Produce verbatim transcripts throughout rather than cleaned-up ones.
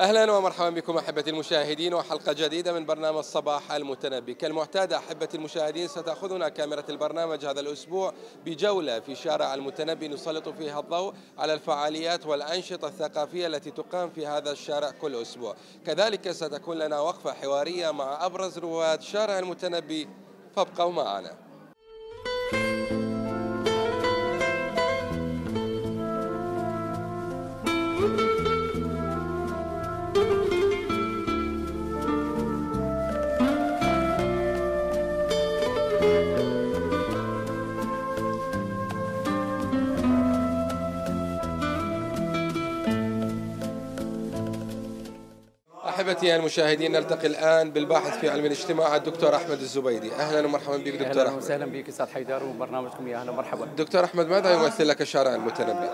أهلا ومرحبا بكم أحبتي المشاهدين وحلقة جديدة من برنامج صباح المتنبي. كالمعتاد أحبتي المشاهدين ستأخذنا كاميرا البرنامج هذا الأسبوع بجولة في شارع المتنبي نسلط فيها الضوء على الفعاليات والأنشطة الثقافية التي تقام في هذا الشارع كل أسبوع. كذلك ستكون لنا وقفة حوارية مع أبرز رواد شارع المتنبي، فابقوا معنا. أحبتي المشاهدين، نلتقي الآن بالباحث في علم الاجتماع الدكتور أحمد الزبيدي. أهلا ومرحبا بك دكتور أحمد. أهلا وسهلا بك أستاذ حيدر وبرنامجكم يا أهلا ومرحبا. دكتور أحمد، ماذا يمثل لك شارع المتنبي؟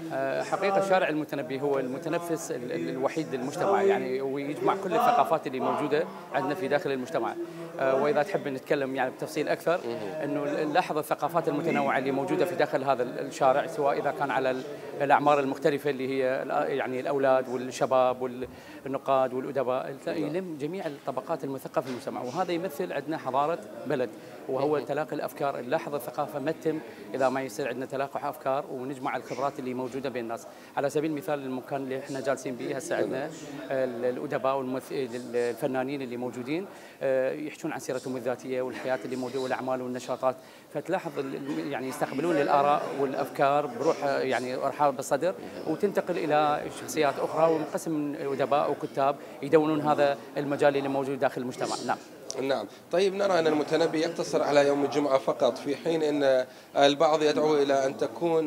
حقيقة شارع المتنبي هو المتنفس الوحيد للمجتمع، يعني ويجمع كل الثقافات اللي موجودة عندنا في داخل المجتمع. وإذا تحب نتكلم يعني بتفصيل أكثر، أنه نلاحظ الثقافات المتنوعة اللي موجودة في داخل هذا الشارع، سواء إذا كان على الأعمار المختلفة اللي هي يعني الأولاد والشباب والنقاد والأدباء، يلم جميع الطبقات المثقفة في المجتمع، وهذا يمثل عندنا حضارة بلد، وهو تلاقي الأفكار. نلاحظ الثقافة ما تتم إذا ما يصير عندنا تلاقح أفكار ونجمع الخبرات اللي موجودة بين الناس. على سبيل المثال المكان اللي احنا جالسين به هسه، عندنا الأدباء والفنانين اللي موجودين يحكون عن سيرتهم الذاتية والحياة اللي موجودة والأعمال والنشاطات، فتلاحظ يعني يستقبلون الآراء والأفكار بروح يعني رحاب بالصدر، وتنتقل إلى شخصيات أخرى ومن قسم أدباء وكتاب يدونون هذا المجال اللي موجود داخل المجتمع. نعم. نعم. طيب، نرى أن المتنبي يقتصر على يوم الجمعة فقط، في حين أن البعض يدعو إلى أن تكون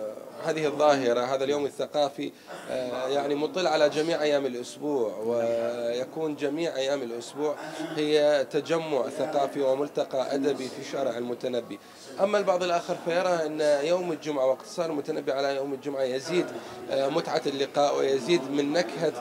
هذه الظاهرة، هذا اليوم الثقافي، يعني مطل على جميع أيام الأسبوع، ويكون جميع أيام الأسبوع هي تجمع ثقافي وملتقى أدبي في شارع المتنبي. أما البعض الآخر فيرى أن يوم الجمعة واقتصار المتنبي على يوم الجمعة يزيد متعة اللقاء ويزيد من نكهة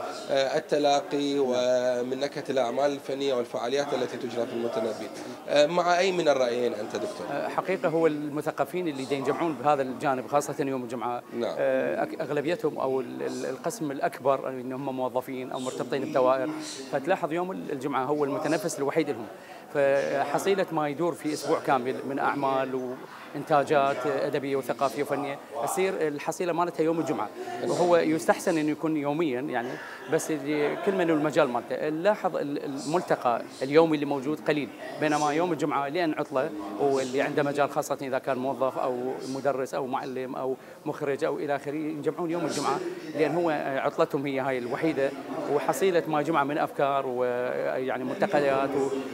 التلاقي ومن نكهة الأعمال الفنية والفعاليات التي تجرى في المتنبي. مع أي من الرأيين أنت دكتور؟ حقيقة هو المثقفين اللي ينجمعون بهذا الجانب، خاصة يوم الجمعة. نعم. أغلبيتهم أو القسم الأكبر أنهم موظفين أو مرتبطين بدوائر، فتلاحظ يوم الجمعة هو المتنفس الوحيد لهم، فحصيلة ما يدور في أسبوع كامل من أعمال وإنتاجات أدبية وثقافية وفنية تصير الحصيلة مالتها يوم الجمعة، وهو يستحسن أنه يكون يوميا يعني، بس كل من المجال مالته. نلاحظ الملتقى اليومي اللي موجود قليل، بينما يوم الجمعة لأن عطلة واللي عنده مجال، خاصة إذا كان موظف أو مدرس أو معلم أو مخرج أو إلى آخره، يجمعون يوم الجمعة لأن هو عطلتهم هي هاي الوحيدة، وحصيلة ما جمع من أفكار ويعني ملتقيات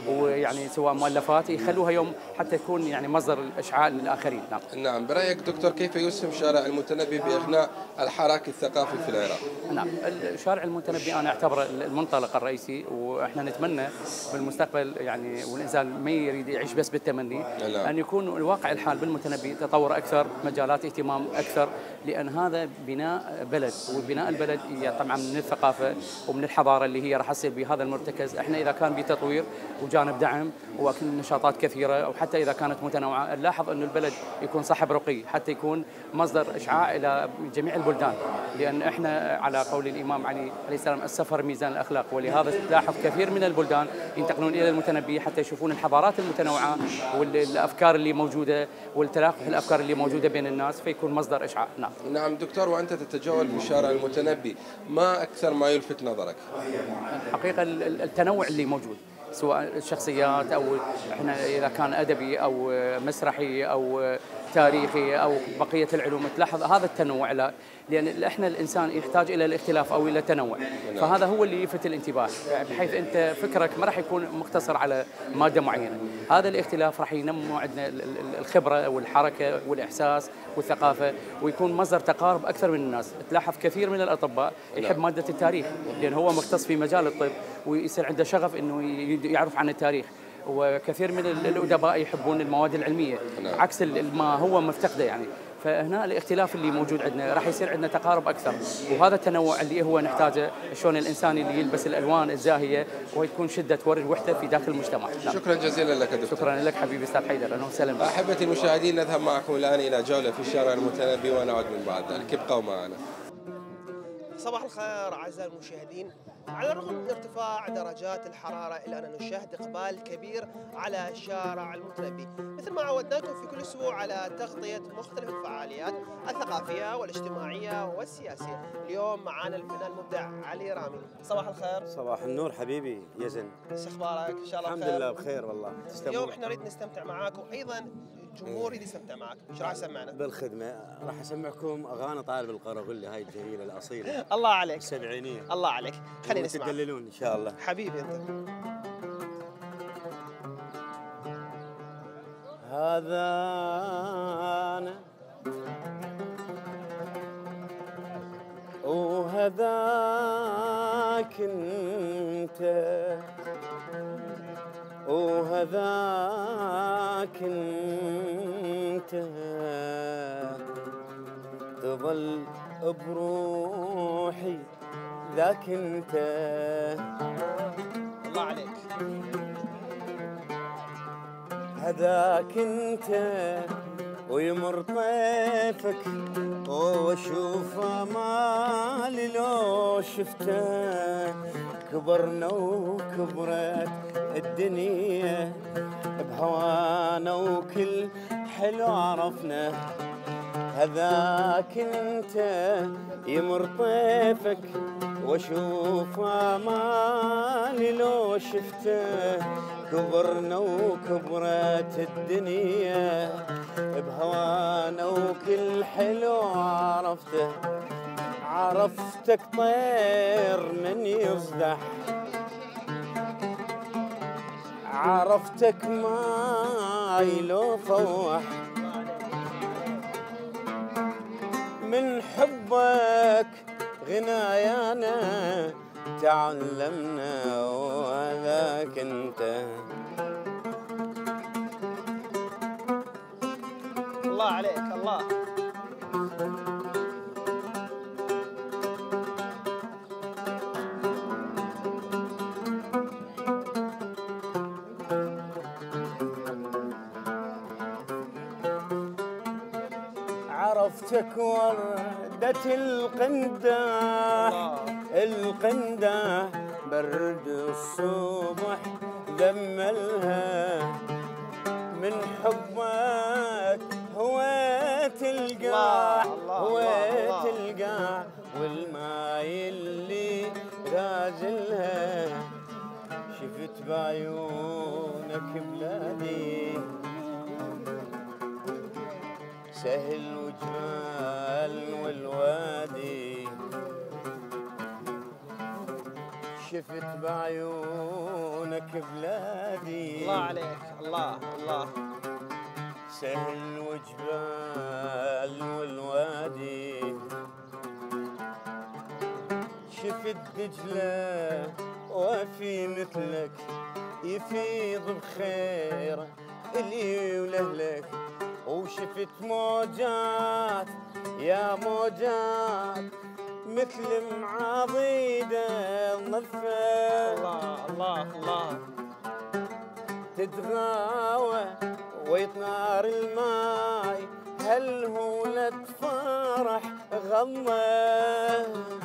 ويعني سواء مؤلفات يخلوها يوم حتى يكون يعني مصدر الإشعاع للآخرين. نعم. نعم. برأيك دكتور، كيف يسهم شارع المتنبي بإغناء الحراك الثقافي في العراق؟ نعم، شارع المتنبي أنا أعتبره المنطلق الرئيسي، وإحنا نتمنى بالمستقبل يعني، والإنسان ما يريد يعيش بس بالتمني، نعم. أن يكون الواقع الحال بالمتنبي تطور أكثر، مجالات اهتمام أكثر، لأن هذا بناء بلد، وبناء البلد طبعا من الثقافة ومن الحضارة اللي هي راح تصير بهذا المرتكز. إحنا إذا كان بتطوير وجانب دعم ونشاطات كثيرة، أو حتى إذا كانت متنوعة، نلاحظ أن البلد يكون صاحب رقي حتى يكون مصدر إشعاع إلى جميع البلدان، لأن إحنا على قول الإمام علي عليه السلام السفر ميزان الأخلاق، ولهذا تلاحظ كثير من البلدان ينتقلون إلى المتنبي حتى يشوفون الحضارات المتنوعة والأفكار اللي موجودة والتلاقح الأفكار اللي موجودة بين الناس، فيكون مصدر إشعاع. نعم. نعم دكتور، وأنت تتجول في شارع المتنبي، ما أكثر ما يلفت نظرك؟ حقيقة التنوع اللي موجود، سواء الشخصيات أو إحنا إذا كان أدبي أو مسرحي أو تاريخي أو بقية العلوم، تلاحظ هذا التنوع، لا لأن إحنا الإنسان يحتاج إلى الاختلاف أو إلى التنوع، فهذا هو اللي يلفت الانتباه، بحيث أنت فكرك ما راح يكون مقتصر على مادة معينة. هذا الاختلاف راح ينمو عندنا الخبرة والحركة والإحساس والثقافة، ويكون مصدر تقارب أكثر من الناس. تلاحظ كثير من الأطباء يحب مادة التاريخ لأن هو مختص في مجال الطب، ويصير عنده شغف إنه يعرف عن التاريخ، وكثير من الأدباء يحبون المواد العلمية عكس ما هو مفتقده يعني. فهنا الاختلاف اللي موجود عندنا راح يصير عندنا تقارب اكثر، وهذا التنوع اللي هو نحتاجه، شلون الانسان اللي يلبس الالوان الزاهيه وتكون شده ورد وحده في داخل المجتمع. شكرا جزيلا لك دكتور. شكرا لك حبيبي استاذ حيدر، اهلا وسهلا. احبتي المشاهدين، نذهب معكم الان الى جوله في شارع المتنبي ونعود من بعد ذلك، ابقوا معنا. صباح الخير اعزائي المشاهدين، على الرغم من ارتفاع درجات الحرارة إلا أننا نشاهد إقبال كبير على شارع المتنبي، مثل ما عودناكم في كل أسبوع على تغطية مختلف الفعاليات الثقافية والاجتماعية والسياسية. اليوم معنا الفنان المبدع علي رامي. صباح الخير. صباح النور حبيبي يزن. ايش اخبارك؟ ان شاء الله الحمد بخير. لله بخير والله. تسلمون. اليوم احنا نريد نستمتع معاك وايضا الجمهور يريد يستمتع معك، ايش راح تسمعنا؟ بالخدمه راح اسمعكم اغاني طالب القرغله هاي الجميله الاصيله. الله عليك. السبعينيه. الله عليك. خلينا نسمع. تدللون ان شاء الله. حبيبي انت. هذا أنا وهذاك انت وهذاك انت تظل بروحي ذاك انت. الله عليك. هذاك انت ويمر طيفك واشوف مالي لو شفته. كبرنا وكبرت الدنيا بهوانا وكل حلو عرفنا. هذاك انت يمر طيفك واشوف مالي لو شفته. كبرنا وكبرت الدنيا بهوانا وكل حلو عرفته. عرفتك طير من يصدح، عرفتك ماي لو فوح. من حبك غنايانا تعلمنا وهذاك انت. الله عليك. الله. عرفتك وردة القنداح، القنداح برد الصبح ذملها. من حبك هويت القاع، هويت القاع والماي اللي غازلها. شفت بعيونك بلادي سهل وجمال والوادي. شفت بعيونك بلادي. الله عليك. الله الله. سهل وجبال والوادي. شفت دجلة وفي مثلك يفيض بخير اللي ولهلك. وشفت موجات يا موجات مثل معاضيدة نظفة. الله الله الله. تتغاوى ويطنار الماي هل هو لتفرح غمه.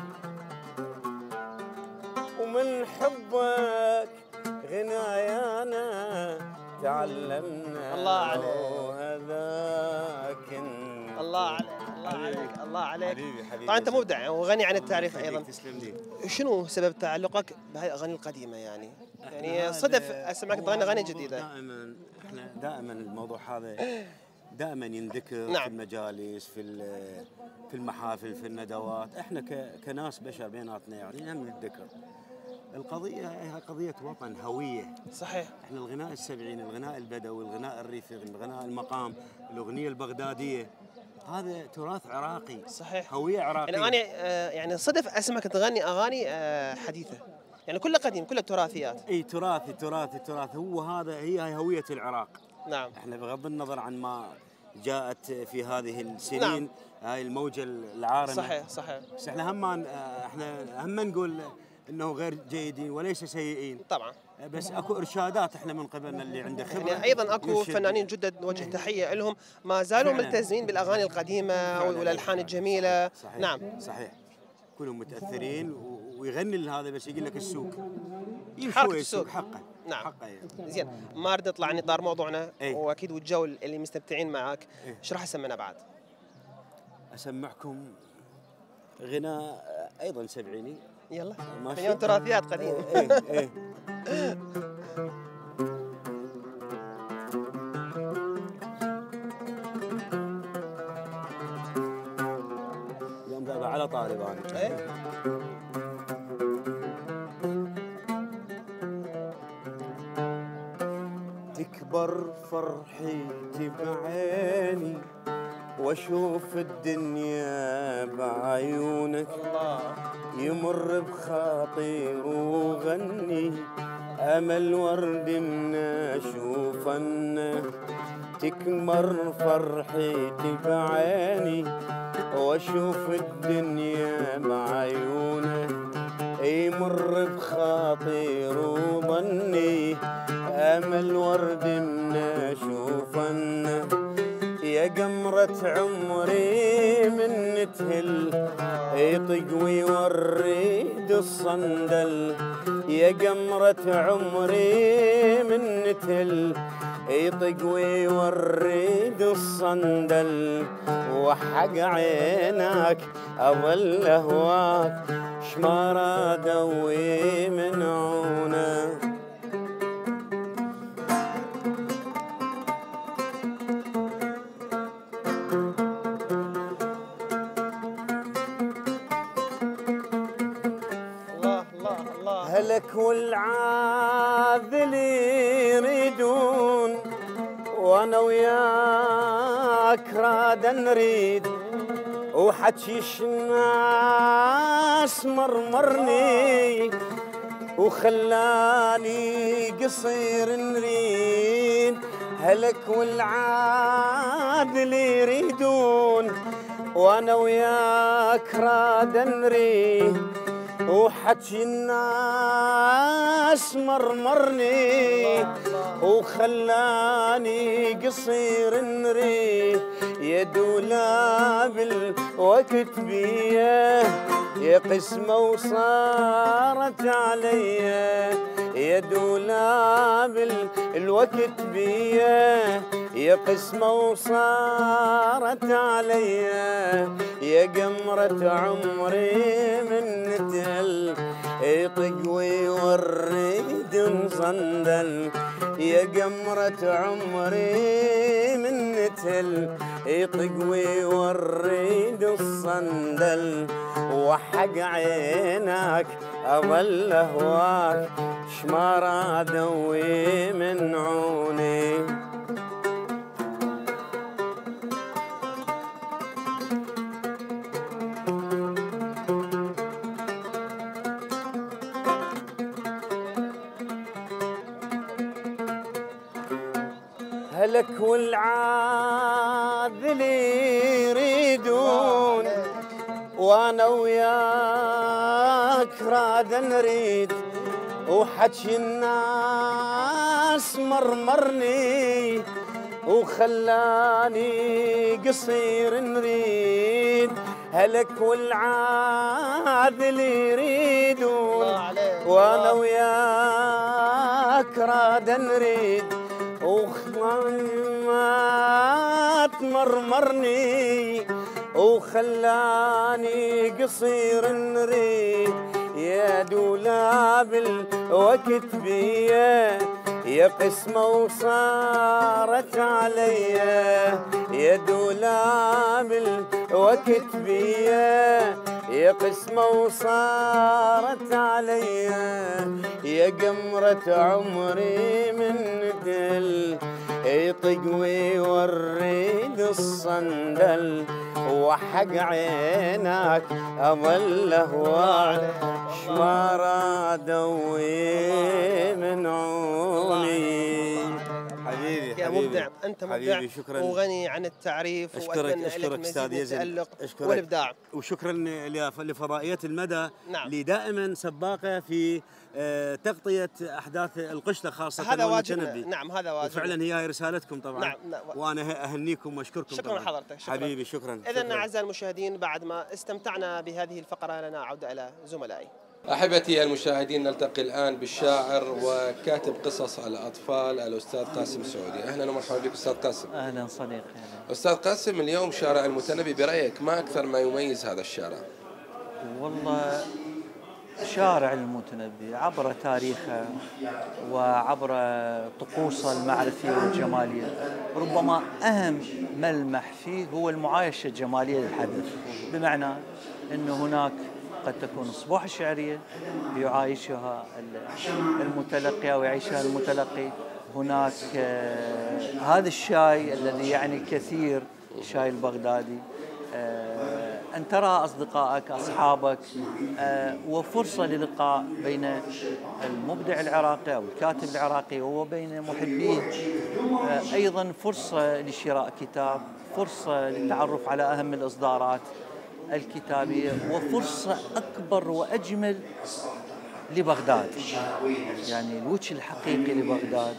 ومن حبك غنايانا تعلمنا. الله عليك. وهذاك الله عليك. الله عليك. الله عليك. حبيبي حبيبي. طبعا انت مبدع وغني عن التعريف ايضا. تسلم لي. شنو سبب تعلقك بهذه الاغاني القديمه يعني؟ يعني صدف اسمعك تغني اغاني جديده. دائما احنا دائما الموضوع هذا دائما ينذكر. نعم. في المجالس في في المحافل في الندوات. احنا كناس بشر بيناتنا يعني هم نتذكر. القضية هي قضية وطن، هوية. صحيح. احنا الغناء السبعيني، الغناء البدوي، الغناء الريفي، الغناء المقام، الأغنية البغدادية، هذا تراث عراقي. صحيح. هوية عراقية. يعني أنا آه يعني صدف أسمعك تغني أغاني آه حديثة، يعني كلها قديم، كلها تراثيات. اي تراثي تراثي تراثي. هو هذا هي هي هوية العراق. نعم. احنا بغض النظر عن ما جاءت في هذه السنين. نعم. هاي الموجة العارمة. صحيح صحيح. بس احنا هم احنا هم نقول انه غير جيدين وليس سيئين طبعا، بس اكو ارشادات احنا من قبلنا اللي عنده خبره. يعني ايضا اكو فنانين جدد نوجه تحيه لهم ما زالوا ملتزمين بالاغاني القديمه والالحان الجميله. صحيح. نعم صحيح. كلهم متاثرين ويغني هذا بس يقول لك السوق حركة السوق حقه. نعم حقه يعني. زين، ما اريد اطلع عن اطار موضوعنا. ايه؟ واكيد والجو اللي مستمتعين معاك. ايه؟ ايش راح اسمعنا بعد؟ اسمعكم غناء ايضا سبعيني. يلا ماشي. اليوم تراثيات قديمه. ايه ايه يوم ذا على طالبان. ايه؟ تكبر فرحتي بعيني واشوف الدنيا بعيونك، الله يمر بخاطر وغني امل ورد من اشوفنه. تكبر فرحتي بعيني واشوف الدنيا بعيونه، يمر بخاطر وظني امل ورد من اشوفنه. يا قمرة عمري من تهل يطق ويوريد الصندل، يا قمرة عمري من تهل يطق ويوريد الصندل. وحق عينك اظل اهواك شمار ادوي من عونه. هلك والعاذل يريدون وانا وياك رادا نريد، وحكيش الناس مرمرني وخلاني قصير نريد. هلك والعاذل يريدون وانا وياك رادا نريد، وحكي الناس مرمرني وخلاني قصير نري. يا دولاب الوقت بيه يا قسمة وصارت عليا، يا دولاب الوقت بيه يا قسمة وصارت عليا. يا قمرة عمري من تهل يطق ويوريد صندل، يا قمرة عمري من تهل يطق ويوريد الصندل. وحق عينك اظل اهواك شمار ادوي من عوني. هلك والعاذل يريدون وانا وياك رادا نريد، وحكي الناس مرمرني وخلاني قصير نريد. هلك والعاذل يريدون وانا وياك رادا نريد، وما تمرمرني وخلاني قصير نريد. يا دولاب الوقت بيه يا قسمة وصارت عليا، يا دولاب الوقت بيه يا قسمة وصارت عليا. يا قمرة عمري من دل يطق ويوريد الصندل، وحق عينك اظل اهواك شمار ادوي من عوني. حبيبي يا مبدع. أنت مبدع وغني عن التعريف، وأتمنى لك مزيد من التألق والإبداع. وشكرا لفضائية المدى نعم. اللي دائما سباقة في تغطية أحداث القشلة خاصة. هذا واجبنا. نعم هذا واجبنا وفعلا هي رسالتكم طبعا. نعم. نعم. وأنا أهنيكم وأشكركم. شكرا طبعا. حضرتك. شكرا حبيبي شكرا. إذن أعزائي المشاهدين، بعد ما استمتعنا بهذه الفقرة لنا عودة إلى زملائي. أحبتي المشاهدين، نلتقي الآن بالشاعر وكاتب قصص الأطفال الأستاذ قاسم سعودي. أهلا ومرحبا بك أستاذ قاسم. أهلا صديقي. أستاذ قاسم، اليوم شارع المتنبي، برأيك ما أكثر ما يميز هذا الشارع؟ والله شارع المتنبي عبر تاريخه وعبر طقوسه المعرفية والجمالية، ربما أهم ملمح فيه هو المعايشة الجمالية للحدث، بمعنى أن هناك قد تكون أسبوع شعرية يعايشها المتلقي أو يعيشها المتلقي. هناك هذا الشاي الذي يعني كثير، الشاي البغدادي، أن ترى أصدقائك أصحابك، وفرصة للقاء بين المبدع العراقي أو الكاتب العراقي وبين محبيه، أيضا فرصة لشراء كتاب، فرصة للتعرف على أهم الإصدارات الكتابية، وفرصة أكبر وأجمل لبغداد. يعني الوجه الحقيقي لبغداد،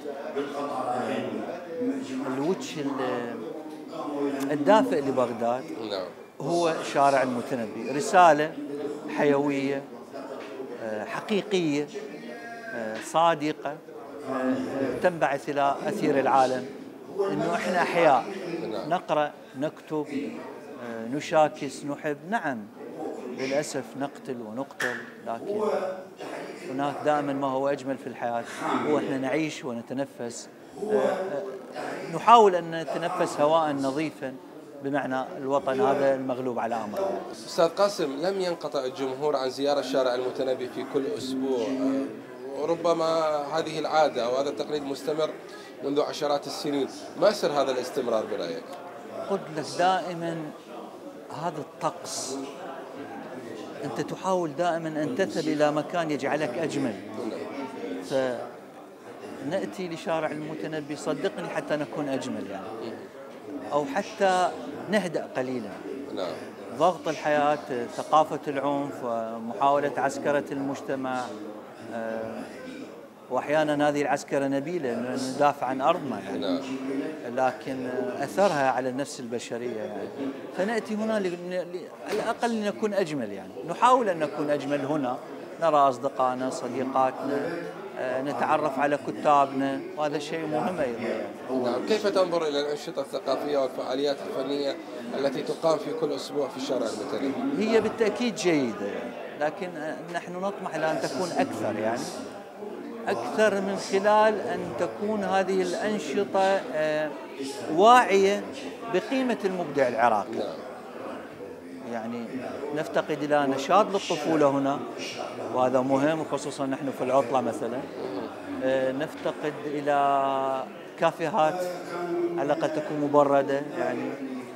الوجه الدافئ لبغداد هو شارع المتنبي. رسالة حيوية حقيقية صادقة تنبعث إلى أثير العالم، إنه إحنا أحياء، نقرأ، نكتب، نشاكس، نحب. نعم للأسف نقتل ونقتل، لكن هناك دائما ما هو أجمل في الحياة، هو إحنا نعيش ونتنفس، نحاول أن نتنفس هواء نظيفا، بمعنى الوطن هذا المغلوب على أمره. أستاذ قاسم، لم ينقطع الجمهور عن زيارة شارع المتنبي في كل أسبوع، وربما هذه العادة أو هذا التقليد مستمر منذ عشرات السنين. ما سر هذا الاستمرار برأيك؟ قلت لك دائما هذا الطقس، أنت تحاول دائما أن تذهب إلى مكان يجعلك أجمل، فنأتي لشارع المتنبي صدقني حتى نكون أجمل يعني، أو حتى نهدأ قليلا. نعم. ضغط الحياة، ثقافة العنف ومحاولة عسكرة المجتمع، وأحيانا هذه العسكرة نبيلة أن ندافع عن أرضنا يعني. نعم. لكن أثرها على النفس البشرية يعني. فنأتي هنا على الأقل لنكون أجمل يعني، نحاول أن نكون أجمل هنا، نرى أصدقائنا، صديقاتنا، نتعرف على كتابنا، وهذا شيء مهم أيضا. نعم. كيف تنظر إلى الأنشطة الثقافية والفعاليات الفنية التي تقام في كل أسبوع في الشارع المتنبي؟ هي بالتأكيد جيدة يعني، لكن نحن نطمح إلى أن تكون أكثر يعني، أكثر من خلال أن تكون هذه الأنشطة واعية بقيمة المبدع العراقي. نعم. يعني نفتقد إلى نشاط للطفولة هنا، وهذا مهم، وخصوصا نحن في العطلة مثلا. نفتقد إلى كافيهات على الأقل تكون مبردة يعني.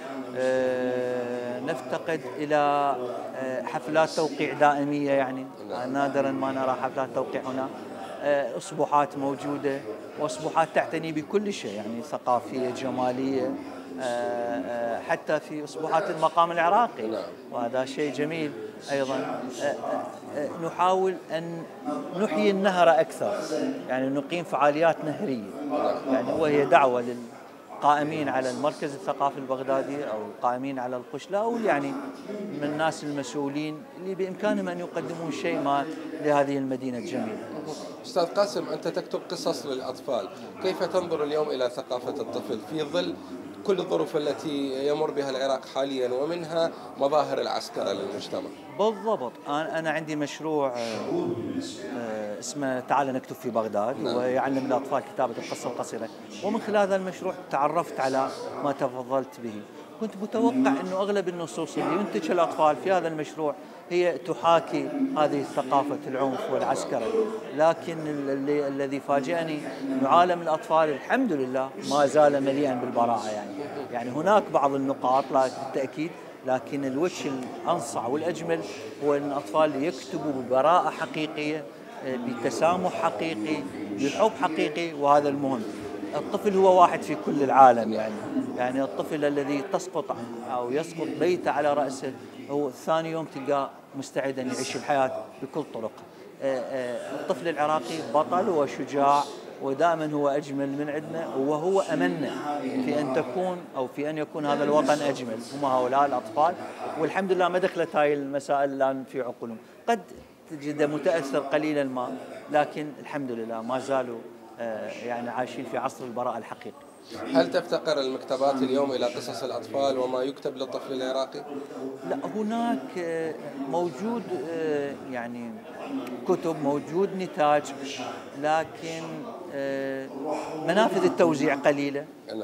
نفتقد إلى حفلات توقيع دائمية يعني، نادرا ما نرى حفلات توقيع هنا. أسبوعات موجودة، وأسبوعات تعتني بكل شيء يعني، ثقافية، جمالية، حتى في أسبوعات المقام العراقي، وهذا شيء جميل أيضا. نحاول أن نحيي النهر أكثر يعني، نقيم فعاليات نهرية يعني، وهي دعوة للقائمين على المركز الثقافي البغدادي أو القائمين على القشلة، أو يعني من الناس المسؤولين اللي بإمكانهم أن يقدمون شيء ما لهذه المدينة الجميلة. أستاذ قاسم، أنت تكتب قصص للأطفال، كيف تنظر اليوم إلى ثقافة الطفل في ظل كل الظروف التي يمر بها العراق حاليا، ومنها مظاهر العسكرة للمجتمع؟ بالضبط. أنا عندي مشروع اسمه تعال نكتب في بغداد. نعم. ويعلم الأطفال كتابة القصة القصيرة، ومن خلال هذا المشروع تعرفت على ما تفضلت به. كنت متوقع أنه أغلب النصوص اللي ينتجها الأطفال في هذا المشروع هي تحاكي هذه ثقافة العنف والعسكرة، لكن اللي الذي فاجأني أنه عالم الأطفال الحمد لله ما زال مليئا بالبراءة يعني. يعني هناك بعض النقاط بالتأكيد، لكن الوجه الأنصع والأجمل هو أن الأطفال يكتبوا ببراءة حقيقية، بتسامح حقيقي، بحب حقيقي، وهذا المهم. الطفل هو واحد في كل العالم يعني يعني الطفل الذي تسقط أو يسقط بيته على رأسه هو ثاني يوم تلقاه مستعد أن يعيش الحياة بكل طرق. الطفل العراقي بطل وشجاع ودائما هو أجمل من عندنا، وهو أمنا في أن تكون أو في أن يكون هذا الوطن أجمل، هم هؤلاء الأطفال. والحمد لله ما دخلت هاي المسائل الآن في عقولهم، قد تجده متأثر قليلا ما، لكن الحمد لله ما زالوا يعني عايشين في عصر البراءة الحقيقي. هل تفتقر المكتبات اليوم إلى قصص الأطفال وما يكتب للطفل العراقي؟ لا، هناك موجود يعني كتب، موجود نتاج، لكن منافذ التوزيع قليلة.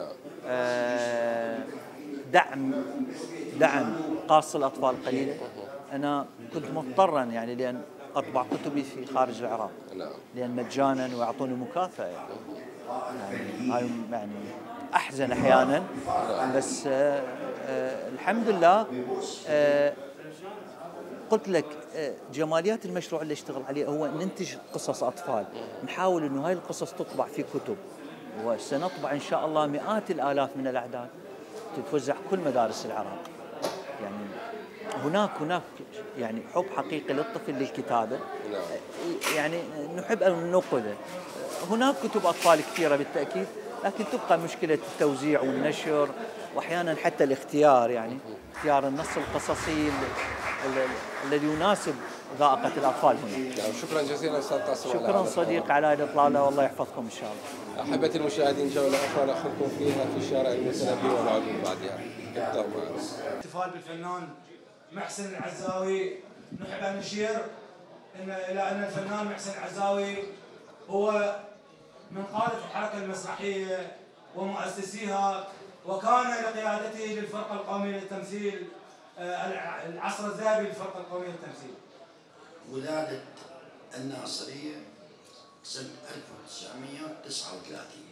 دعم دعم خاص الأطفال قليلة. أنا كنت مضطرا يعني لأن أطبع كتبي في خارج العراق لأن مجانا ويعطوني مكافأة يعني. يعني يعني أحزن أحيانا، بس آه آه الحمد لله. آه قلت لك آه جماليات المشروع اللي اشتغل عليه هو ننتج قصص أطفال، نحاول إنه هاي القصص تطبع في كتب، وسنطبع إن شاء الله مئات الآلاف من الأعداد تتوزع كل مدارس العراق. يعني هناك هناك يعني حب حقيقي للطفل للكتابة، يعني نحب أن ننقذه. هناك كتب أطفال كثيرة بالتأكيد، لكن تبقى مشكلة التوزيع والنشر، وأحيانا حتى الاختيار، يعني اختيار النص القصصي الذي يناسب ذائقة الأطفال هنا. يعني شكرا جزيلا أستاذ قاسم. شكرا صديق على الإطلالة، والله يحفظكم إن شاء الله. أحبتي المشاهدين، جولة أخرى نأخذكم فيها في شارع المتنبي ونعود من بعدها. ابقوا معنا. احتفال بالفنان محسن العزاوي. نحب أن نشير إن إلى أن الفنان محسن العزاوي هو من قادة الحركة المسرحية ومؤسسيها، وكان لقيادته للفرقة القومية للتمثيل العصر الذهبي للفرقة القومية للتمثيل. ولادة الناصرية سنة ألف وتسعمئة وتسعة وثلاثين.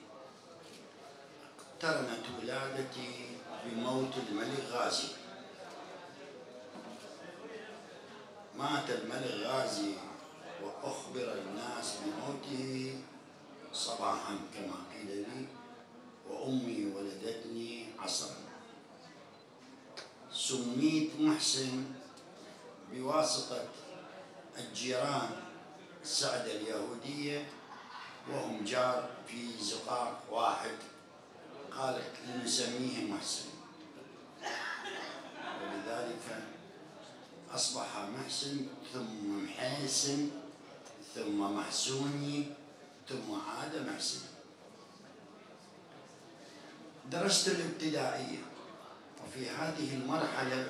اقترنت ولادتي بموت الملك غازي. مات الملك غازي وأخبر الناس بموته صباحا كما قيل لي، وأمي ولدتني عصرا. سميت محسن بواسطة الجيران السعدة اليهودية، وهم جار في زقاق واحد، قالت لنسميه محسن، ولذلك أصبح محسن ثم محاسن ثم محسوني ثم عاد محسن. درست الابتدائية، وفي هذه المرحلة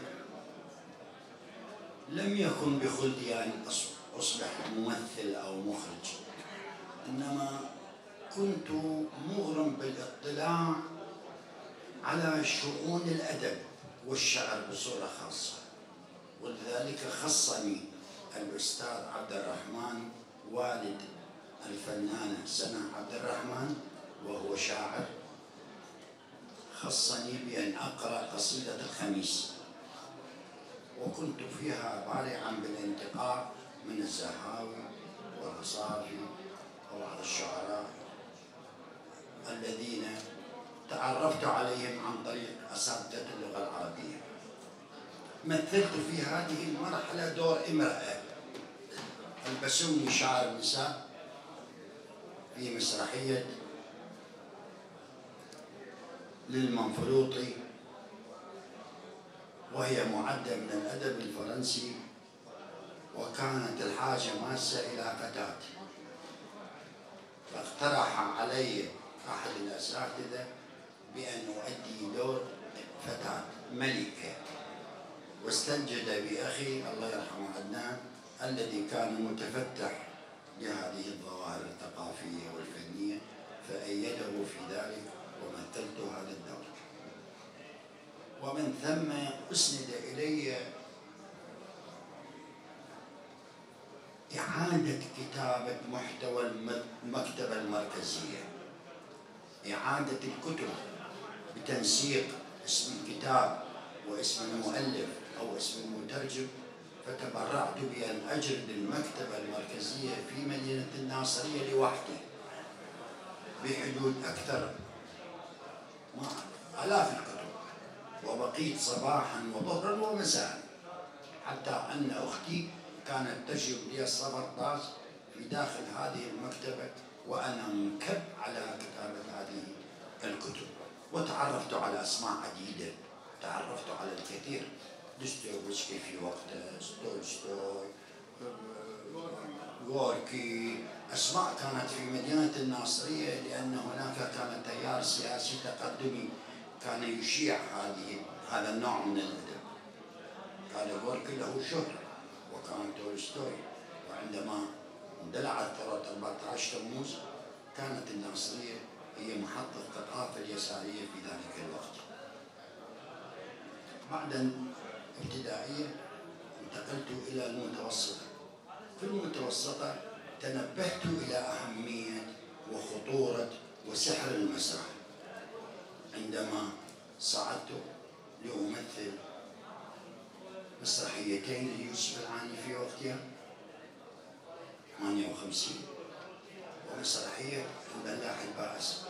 لم يكن بخلدي أن أصبح ممثل أو مخرج، إنما كنت مغرم بالاطلاع على شؤون الأدب والشعر بصورة خاصة، ولذلك خصني الأستاذ عبد الرحمن والد الفنانة سنة عبد الرحمن وهو شاعر، خصني بأن أقرأ قصيدة الخميس، وكنت فيها بارعا بالانتقاء من الزهاوي والرصافي وبعض الشعراء الذين تعرفت عليهم عن طريق أساتذة اللغة العربية. مثلت في هذه المرحلة دور امرأة، البسوني شاعر النساء في مسرحية للمنفلوطي، وهي معدة من الأدب الفرنسي، وكانت الحاجة ماسة إلى فتاة، فاقترح علي أحد الأساتذة بأن أؤدي دور فتاة ملكة، واستنجد بأخي الله يرحمه عدنان الذي كان متفتح لهذه الظواهر الثقافية والفنية، فأيده في ذلك ومثلت هذا الدور. ومن ثم أسند إلي إعادة كتابة محتوى المكتبة المركزية، إعادة الكتب بتنسيق اسم الكتاب واسم المؤلف أو اسم المترجم، فتبرعت بأن أجرد المكتبة المركزية في مدينة الناصرية لوحدي، بحدود أكثر ما آلاف الكتب، وبقيت صباحا وظهرا ومساء، حتى أن أختي كانت تجلب لي الصبرطاس في داخل هذه المكتبة وأنا منكب على كتابة هذه الكتب. وتعرفت على أسماء عديدة، تعرفت على الكثير، دوستويفسكي في وقته، تولستوي، غوركي، أسماء كانت في مدينة الناصرية، لأن هناك كان تيار سياسي تقدمي كان يشيع هذه هذا النوع من الأدب. كان غوركي له شهرة وكان تولستوي، وعندما اندلعت ثورة أربعة عشر تموز كانت الناصرية هي محطة الثقافة اليسارية في ذلك الوقت. بعد الابتدائية انتقلت إلى المتوسطة. في المتوسطة تنبهت إلى أهمية وخطورة وسحر المسرح عندما صعدت لأمثل مسرحيتين ليوسف العاني في وقتها ثمانية وخمسين ومسرحية البلاح البائس.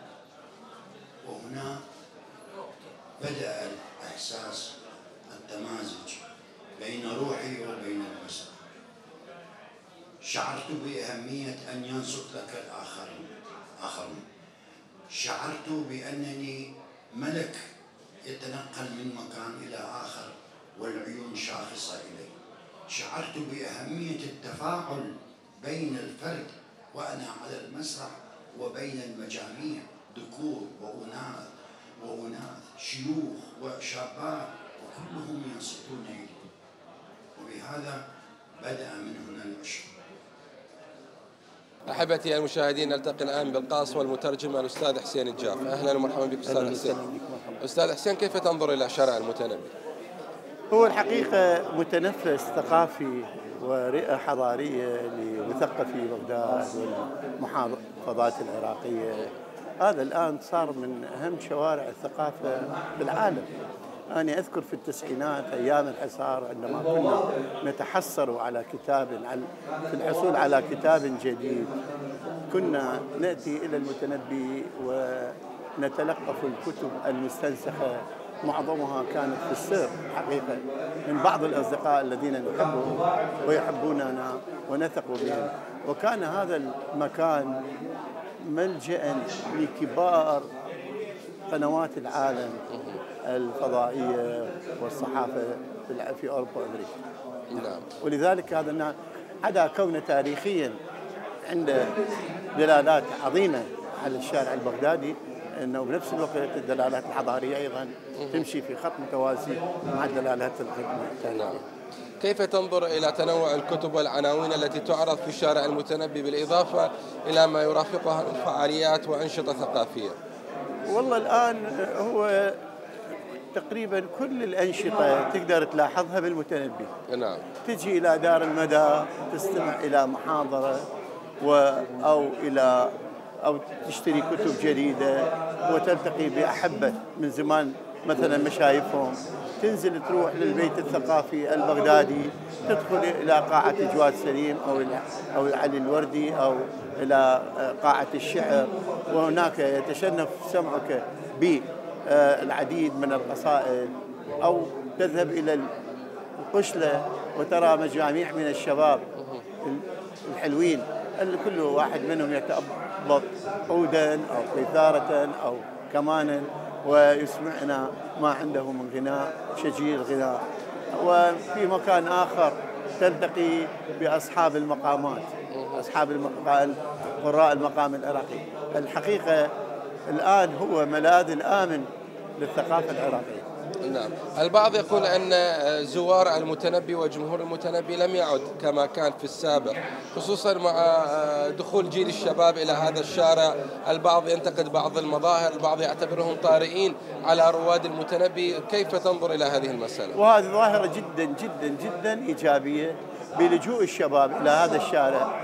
وهنا بدأ الإحساس التمازج بين روحي وبين المسرح. شعرت بأهمية أن ينصت لك الآخرين آخرون. شعرت بأنني ملك يتنقل من مكان إلى آخر والعيون شاخصة إلي. شعرت بأهمية التفاعل بين الفرد وأنا على المسرح وبين المجاميع، ذكور وأناث وأناث، شيوخ وشابات، وكلهم ينصتون إلي. وبهذا بدأ من هنا العشق. أحبتي المشاهدين، نلتقي الآن بالقاص والمترجم الأستاذ حسين الجاف. أهلا ومرحبا بك أستاذ حسين. أستاذ حسين، كيف تنظر إلى شارع المتنبي؟ هو الحقيقة متنفس ثقافي ورئة حضارية لمثقفي بغداد والمحافظات العراقية. هذا الآن صار من أهم شوارع الثقافة في العالم. أنا أذكر في التسعينات أيام الحصار عندما كنا نتحسر على كتاب في الحصول على كتاب جديد، كنا نأتي إلى المتنبي ونتلقف الكتب المستنسخة، معظمها كانت في السر حقيقة من بعض الأصدقاء الذين نحبهم ويحبوننا ونثق بهم. وكان هذا المكان ملجأ لكبار قنوات العالم الفضائية والصحافة في أوروبا وأمريكا. نعم. ولذلك هذا عدا كونه تاريخيا عنده دلالات عظيمة على الشارع البغدادي، انه بنفس الوقت الدلالات الحضاريه ايضا تمشي في خط متوازي مع الدلالات التاريخيه. نعم. كيف تنظر الى تنوع الكتب والعناوين التي تعرض في شارع المتنبي بالاضافه الى ما يرافقها من فعاليات وانشطه ثقافيه؟ والله الان هو تقريبا كل الانشطه تقدر تلاحظها بالمتنبي. نعم. تجي الى دار المدى تستمع الى محاضره و او الى أو تشتري كتب جديدة وتلتقي بأحبة من زمان مثلا مشايفهم، تنزل تروح للبيت الثقافي البغدادي، تدخل إلى قاعة جواد سليم أو إلى أو علي الوردي أو إلى قاعة الشعر، وهناك يتشنف سمعك بالعديد من القصائد، أو تذهب إلى القشلة وترى مجاميع من الشباب الحلوين اللي كل واحد منهم يتأبط عودا أو قيثارة أو كمانا ويسمعنا ما عنده من غناء شجير غناء. وفي مكان آخر تلتقي بأصحاب المقامات، أصحاب المقام قراء المقام العراقي. الحقيقة الآن هو ملاذ الآمن للثقافة العراقية. نعم. البعض يقول أن زوار المتنبي وجمهور المتنبي لم يعد كما كان في السابق، خصوصا مع دخول جيل الشباب إلى هذا الشارع. البعض ينتقد بعض المظاهر، البعض يعتبرهم طارئين على رواد المتنبي. كيف تنظر إلى هذه المسألة؟ وهذه ظاهرة جدا جدا جدا إيجابية بلجوء الشباب إلى هذا الشارع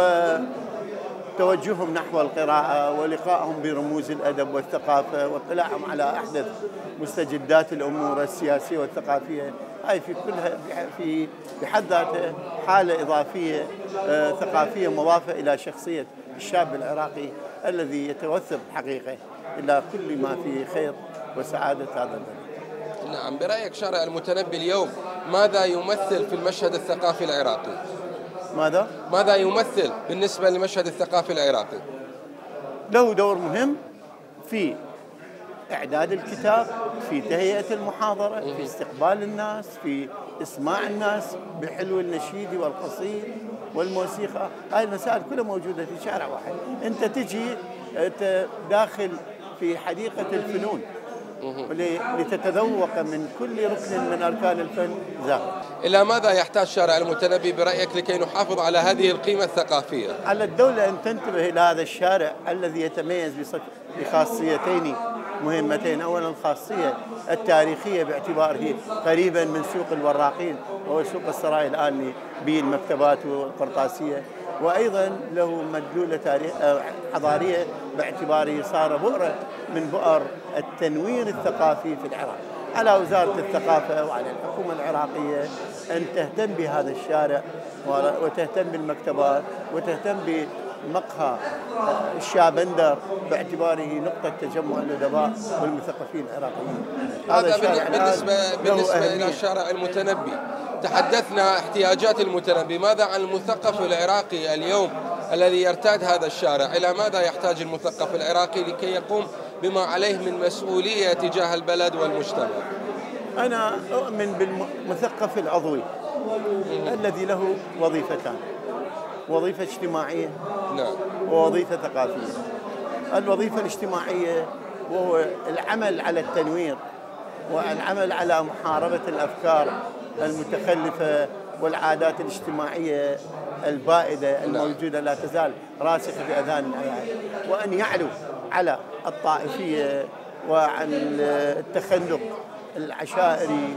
وتوجههم نحو القراءة ولقائهم برموز الأدب والثقافة واطلاعهم على أحدث مستجدات الأمور السياسية والثقافية. هاي في كلها في بحد ذاتها حالة إضافية آه ثقافية مضافة إلى شخصية الشاب العراقي الذي يتوثب حقيقة إلى كل ما فيه خير وسعادة هذا البلد. نعم، برأيك شارع المتنبي اليوم ماذا يمثل في المشهد الثقافي العراقي؟ ماذا؟ ماذا يمثل بالنسبة للمشهد الثقافي العراقي؟ له دور مهم في إعداد الكتاب، في تهيئة المحاضرة، في استقبال الناس، في إسماع الناس بحلو النشيد والقصيد والموسيقى. هاي المسائل كلها موجودة في شارع واحد. أنت تجي داخل في حديقة الفنون لتتذوق من كل ركن من أركان الفن زاهر. إلى ماذا يحتاج شارع المتنبي برأيك لكي نحافظ على هذه القيمة الثقافية؟ على الدولة أن تنتبه إلى هذا الشارع الذي يتميز بخاصيتين مهمتين. أولا الخاصية التاريخية باعتباره قريبا من سوق الوراقين وهو سوق السراي الآن بالمكتبات والقرطاسية، وأيضا له مدلولة تاريخ حضارية باعتباره صار بؤرة من بؤر التنوير الثقافي في العراق. على وزارة الثقافة وعلى الحكومة العراقية أن تهتم بهذا الشارع وتهتم بالمكتبات وتهتم بمقهى الشابندر باعتباره نقطة تجمع الأدباء والمثقفين العراقيين. هذا بالنسبة, بالنسبة إلى شارع المتنبي. تحدثنا احتياجات المتنبي، ماذا عن المثقف العراقي اليوم الذي يرتاد هذا الشارع؟ إلى ماذا يحتاج المثقف العراقي لكي يقوم بما عليه من مسؤولية تجاه البلد والمجتمع؟ أنا أؤمن بالمثقف العضوي الذي له وظيفتان، وظيفة اجتماعية نعم. ووظيفة ثقافية. الوظيفة الاجتماعية وهو العمل على التنوير والعمل على محاربة الأفكار المتخلفة والعادات الاجتماعية البائدة الموجودة لا تزال راسخة في أذهان العيال، وأن يعلو على الطائفية وعن التخلق العشائري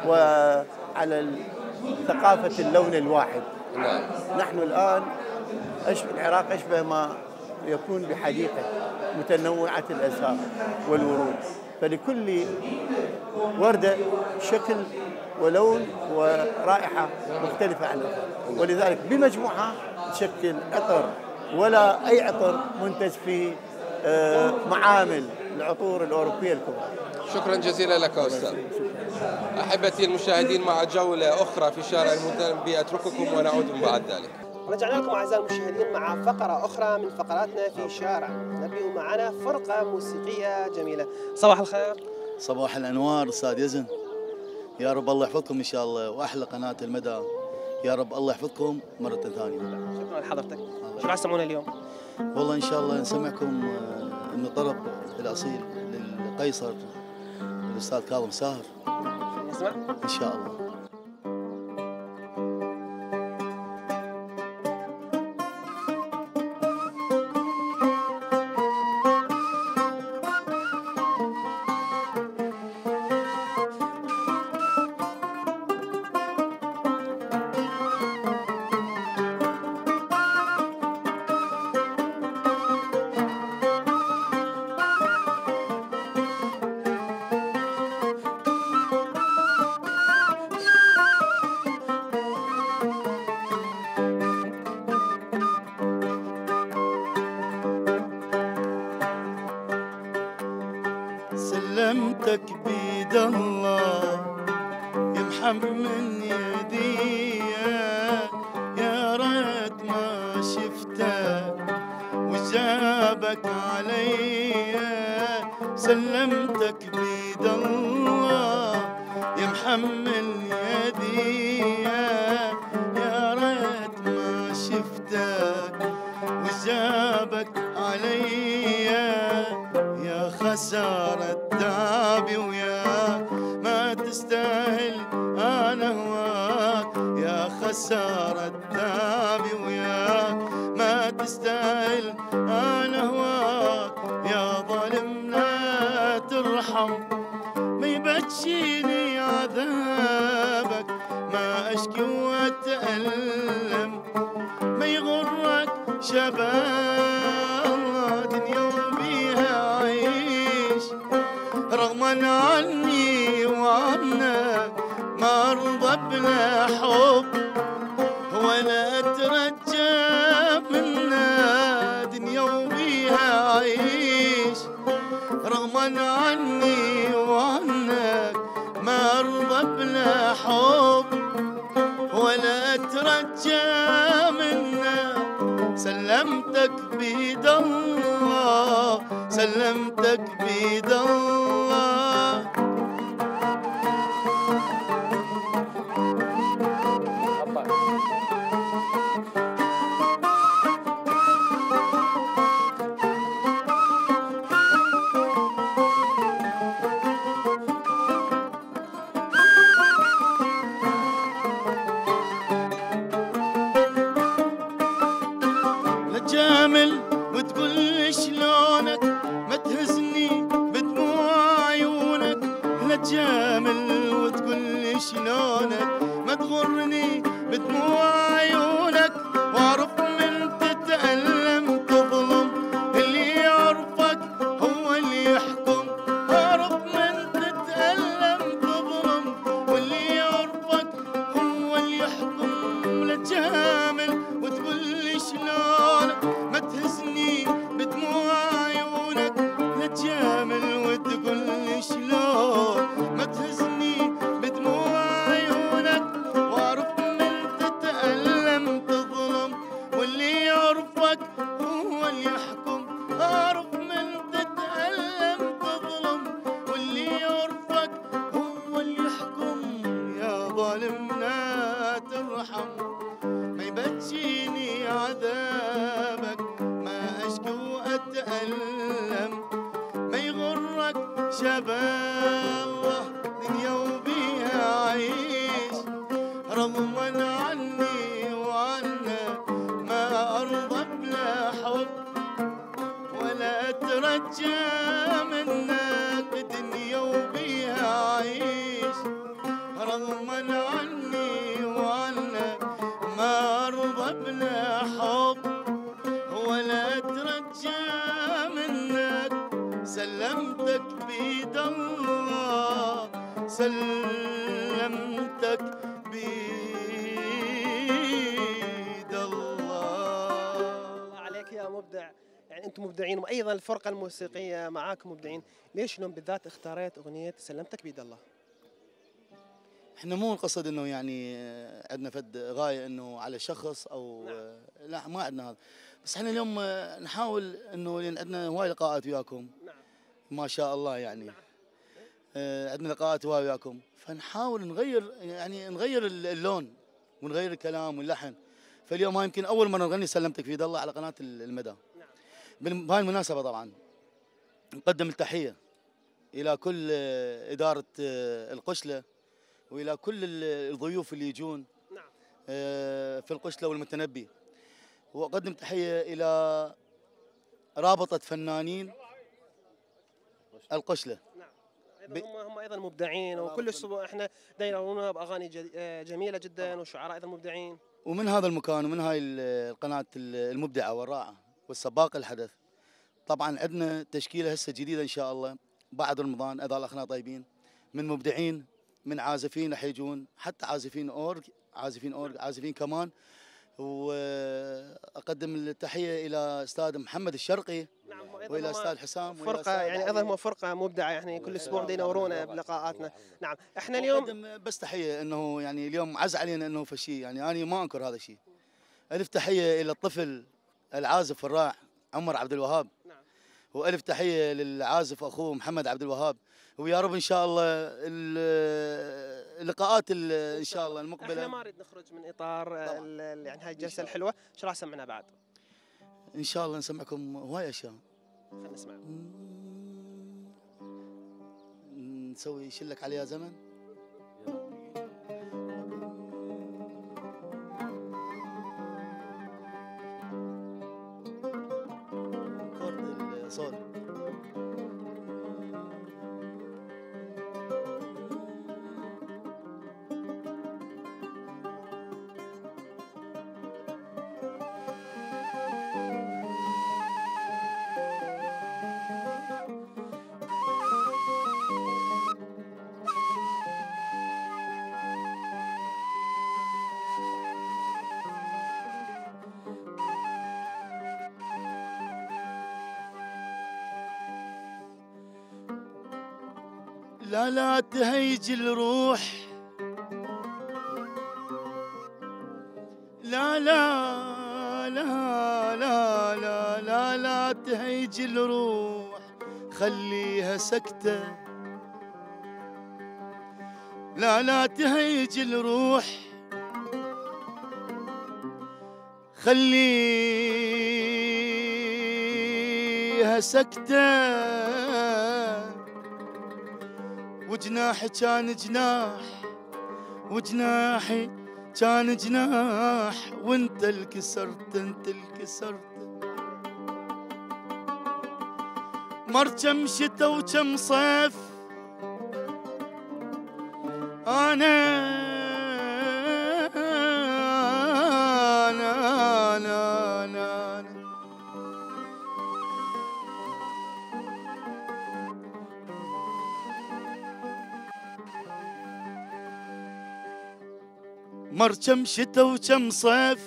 وعلى ثقافة اللون الواحد. نعم. نحن الآن أشبه العراق أشبه ما يكون بحديقة متنوعة الأزهار والورود، فلكل وردة شكل ولون ورائحة مختلفة عن الأخرى، ولذلك بمجموعها تشكل عطر ولا أي عطر منتج في معامل العطور الأوروبية الكبرى. شكرا جزيلا لك أستاذ. أحبتي المشاهدين، مع جولة أخرى في شارع المتنبي أترككم ونعود بعد ذلك. رجعنا لكم أعزائي المشاهدين مع فقرة أخرى من فقراتنا في شارع المتنبي، ومعنا فرقة موسيقية جميلة. صباح الخير. صباح الأنوار أستاذ يزن، يا رب الله يحفظكم إن شاء الله، وأحلى قناة المدى، يا رب الله يحفظكم مرة ثانية. شكرا لحضرتك. شو راح تسمعون اليوم؟ والله إن شاء الله نسمعكم من طرب الأصيل للقيصر الأستاذ كاظم ساهر. نسمع؟ إن شاء الله. سلمتك بيد الله يا محمد يدي، يا ريت ما شفتك وجابك علي. سلمتك بيد الله يا محمد يدي، يا ريت ما شفتك وجابك علي. يا خسارة تعبي وياك ما تستاهل أنا هواك، يا خسارة تعبي وياك ما تستاهل أنا هواك. يا ظالمنا ترحم ما يبكيني عذابك، ما أشكي وأتألم ما يغرك شباب دنيا وبيها عيش. رغما عني وعنك ما أرضى بلا حب ولا أترجى منا، دنيا وبيها رغما عني وعنك ما أرضى بلا حب ولا أترجى منك. سلمتك بيد الله سلمتك بيد الله. جامل وتقول لي شلونك ما تهزني بدموع عيونك. لا تجامل وتقول لي شلونك ما تغرني بدموع عيونك. واعرف من تتألم تظلم اللي يعرفك هو اللي يحكم. اعرف من تتألم تظلم واللي يعرفك هو اللي يحكم. لا تجامل وتقول لي شلونك ما تهزني بدموع عيونك. لا تجامل وتقول لي شلون ما تهزني بدموع عيونك. واعرف من تتألم تظلم واللي يعرفك هو اللي يحكم. اعرف من تتألم تظلم واللي يعرفك هو اللي يحكم. يا ظالم لا ترحم ما يبكيني عذابك ما أشكو وأتألم. ما يغرك شباب الله دنيا وبيها عيش. رغما عني وعنك ما أرضى بلا حب ولا أترجى منك دنيا وبيها عيش. رغما عني وعنك ما أرضى بلا حب ولا أترجى منك. سلمتك بيد الله سلمتك بيد الله. الله عليك يا مبدع، يعني أنتم مبدعين وأيضا الفرقة الموسيقية معاكم مبدعين. ليش اليوم بالذات اختاريت أغنية سلمتك بيد الله؟ احنا مو نقصد انه يعني عندنا فد غايه انه على شخص او نعم. لا ما عندنا هذا، بس احنا اليوم نحاول انه لان عندنا هواي لقاءات وياكم. نعم. ما شاء الله يعني. نعم. آه عندنا لقاءات هواي وياكم، فنحاول نغير يعني نغير اللون ونغير الكلام واللحن. فاليوم هاي يمكن اول مره نغني سلمتك في يد الله على قناه المدى. نعم. بهاي المناسبه طبعا نقدم التحيه الى كل اداره القشله والى كل الضيوف اللي يجون نعم. في القشله والمتنبي. واقدم تحيه الى رابطه فنانين القشله. نعم. ايضا هم هم ايضا مبدعين وكل اسبوع احنا دايرونا باغاني جميله جدا وشعراء ايضا مبدعين. ومن هذا المكان ومن هاي القناه المبدعه والرائعه والسباق الحدث طبعا عندنا تشكيله هسه جديده ان شاء الله بعد رمضان اذا الاخنا طيبين من مبدعين من عازفين رح يجون حتى عازفين اورج عازفين اورج عازفين كمان. واقدم التحيه الى استاذ محمد الشرقي نعم والى استاذ حسام فرقه يعني ايضا هم فرقه مبدعه يعني كل اسبوع ينورونا بلقاءاتنا. نعم احنا اليوم بس تحيه انه يعني اليوم عز علينا انه فشي يعني انا ما انكر هذا الشيء. الف تحيه الى الطفل العازف الرائع عمر عبد الوهاب. نعم. والف تحيه للعازف اخوه محمد عبد الوهاب. ويا رب ان شاء الله اللقاءات ان شاء الله المقبله. احنا ما نريد نخرج من اطار يعني هاي الجلسه الحلوه، ايش راح سمعنا بعد؟ ان شاء الله نسمعكم هواي اشياء. خلينا نسمع. نسوي شلك عليها زمن. صوت لا لا تهيج الروح، لا لا لا لا لا لا لا تهيج الروح، خليها سكتة. لا لا تهيج الروح، خليها سكتة. وجناحي كان جناح، وجناحي كان جناح، وانت الكسرت انت الكسرت. مر كم شتا وكم صيف انا انا انا انا مر كم شتا وكم صيف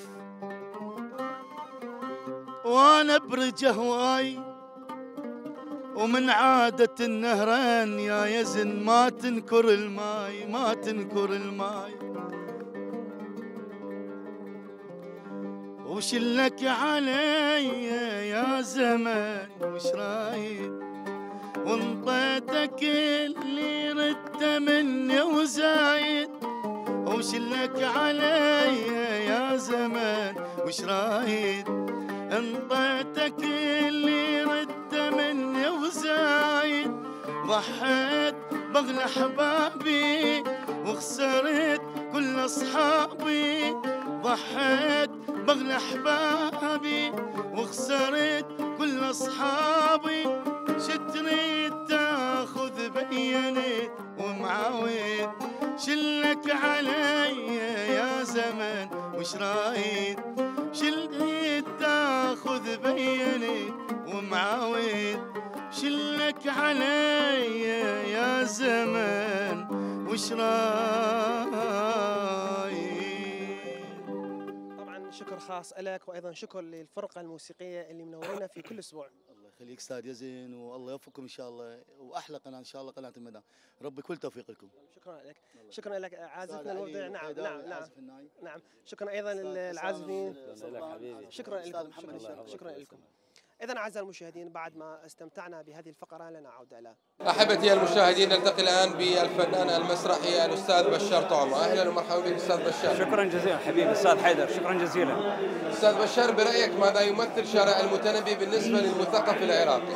وانا برجه هواي، ومن عادة النهرين يا يزن ما تنكر الماي ما تنكر الماي. وشلك علي يا زمن وش رايد، وانطيتك اللي ردت مني وزايد. وشلك علي يا زمن وش رايد، انطيتك اللي ردت مني وزايد. ضحيت بغلى احبابي وخسرت كل اصحابي، ضحيت بغلى احبابي وخسرت كل اصحابي. شتريد تاخذ بينت ومعاود، شلك علي يا زمن وش رايد، شلك تاخذ بينت ومعاود. شلك علي يا زمن وش رايد. طبعا شكر خاص لك، وايضا شكر للفرقه الموسيقيه اللي منورينا في كل اسبوع. الله يخليك استاذ يزن، والله يوفقكم ان شاء الله، واحلى قناه ان شاء الله قناه المدى. ربي كل توفيق لكم. شكرا لك، شكرا لك عازفنا المبدع. نعم نعم نعم نعم شكرا ايضا للعازفين. شكرا لكم شكرا شكرا لكم. إذا أعزائي المشاهدين، بعد ما استمتعنا بهذه الفقرة لنا عودة إلى أحبتي المشاهدين، نلتقي الآن بالفنان المسرحي الأستاذ بشار طعمة. أهلا ومرحبا بك أستاذ بشار. شكرا جزيلا حبيبي أستاذ حيدر، شكرا جزيلا. أستاذ بشار، برأيك ماذا يمثل شارع المتنبي بالنسبة للمثقف العراقي؟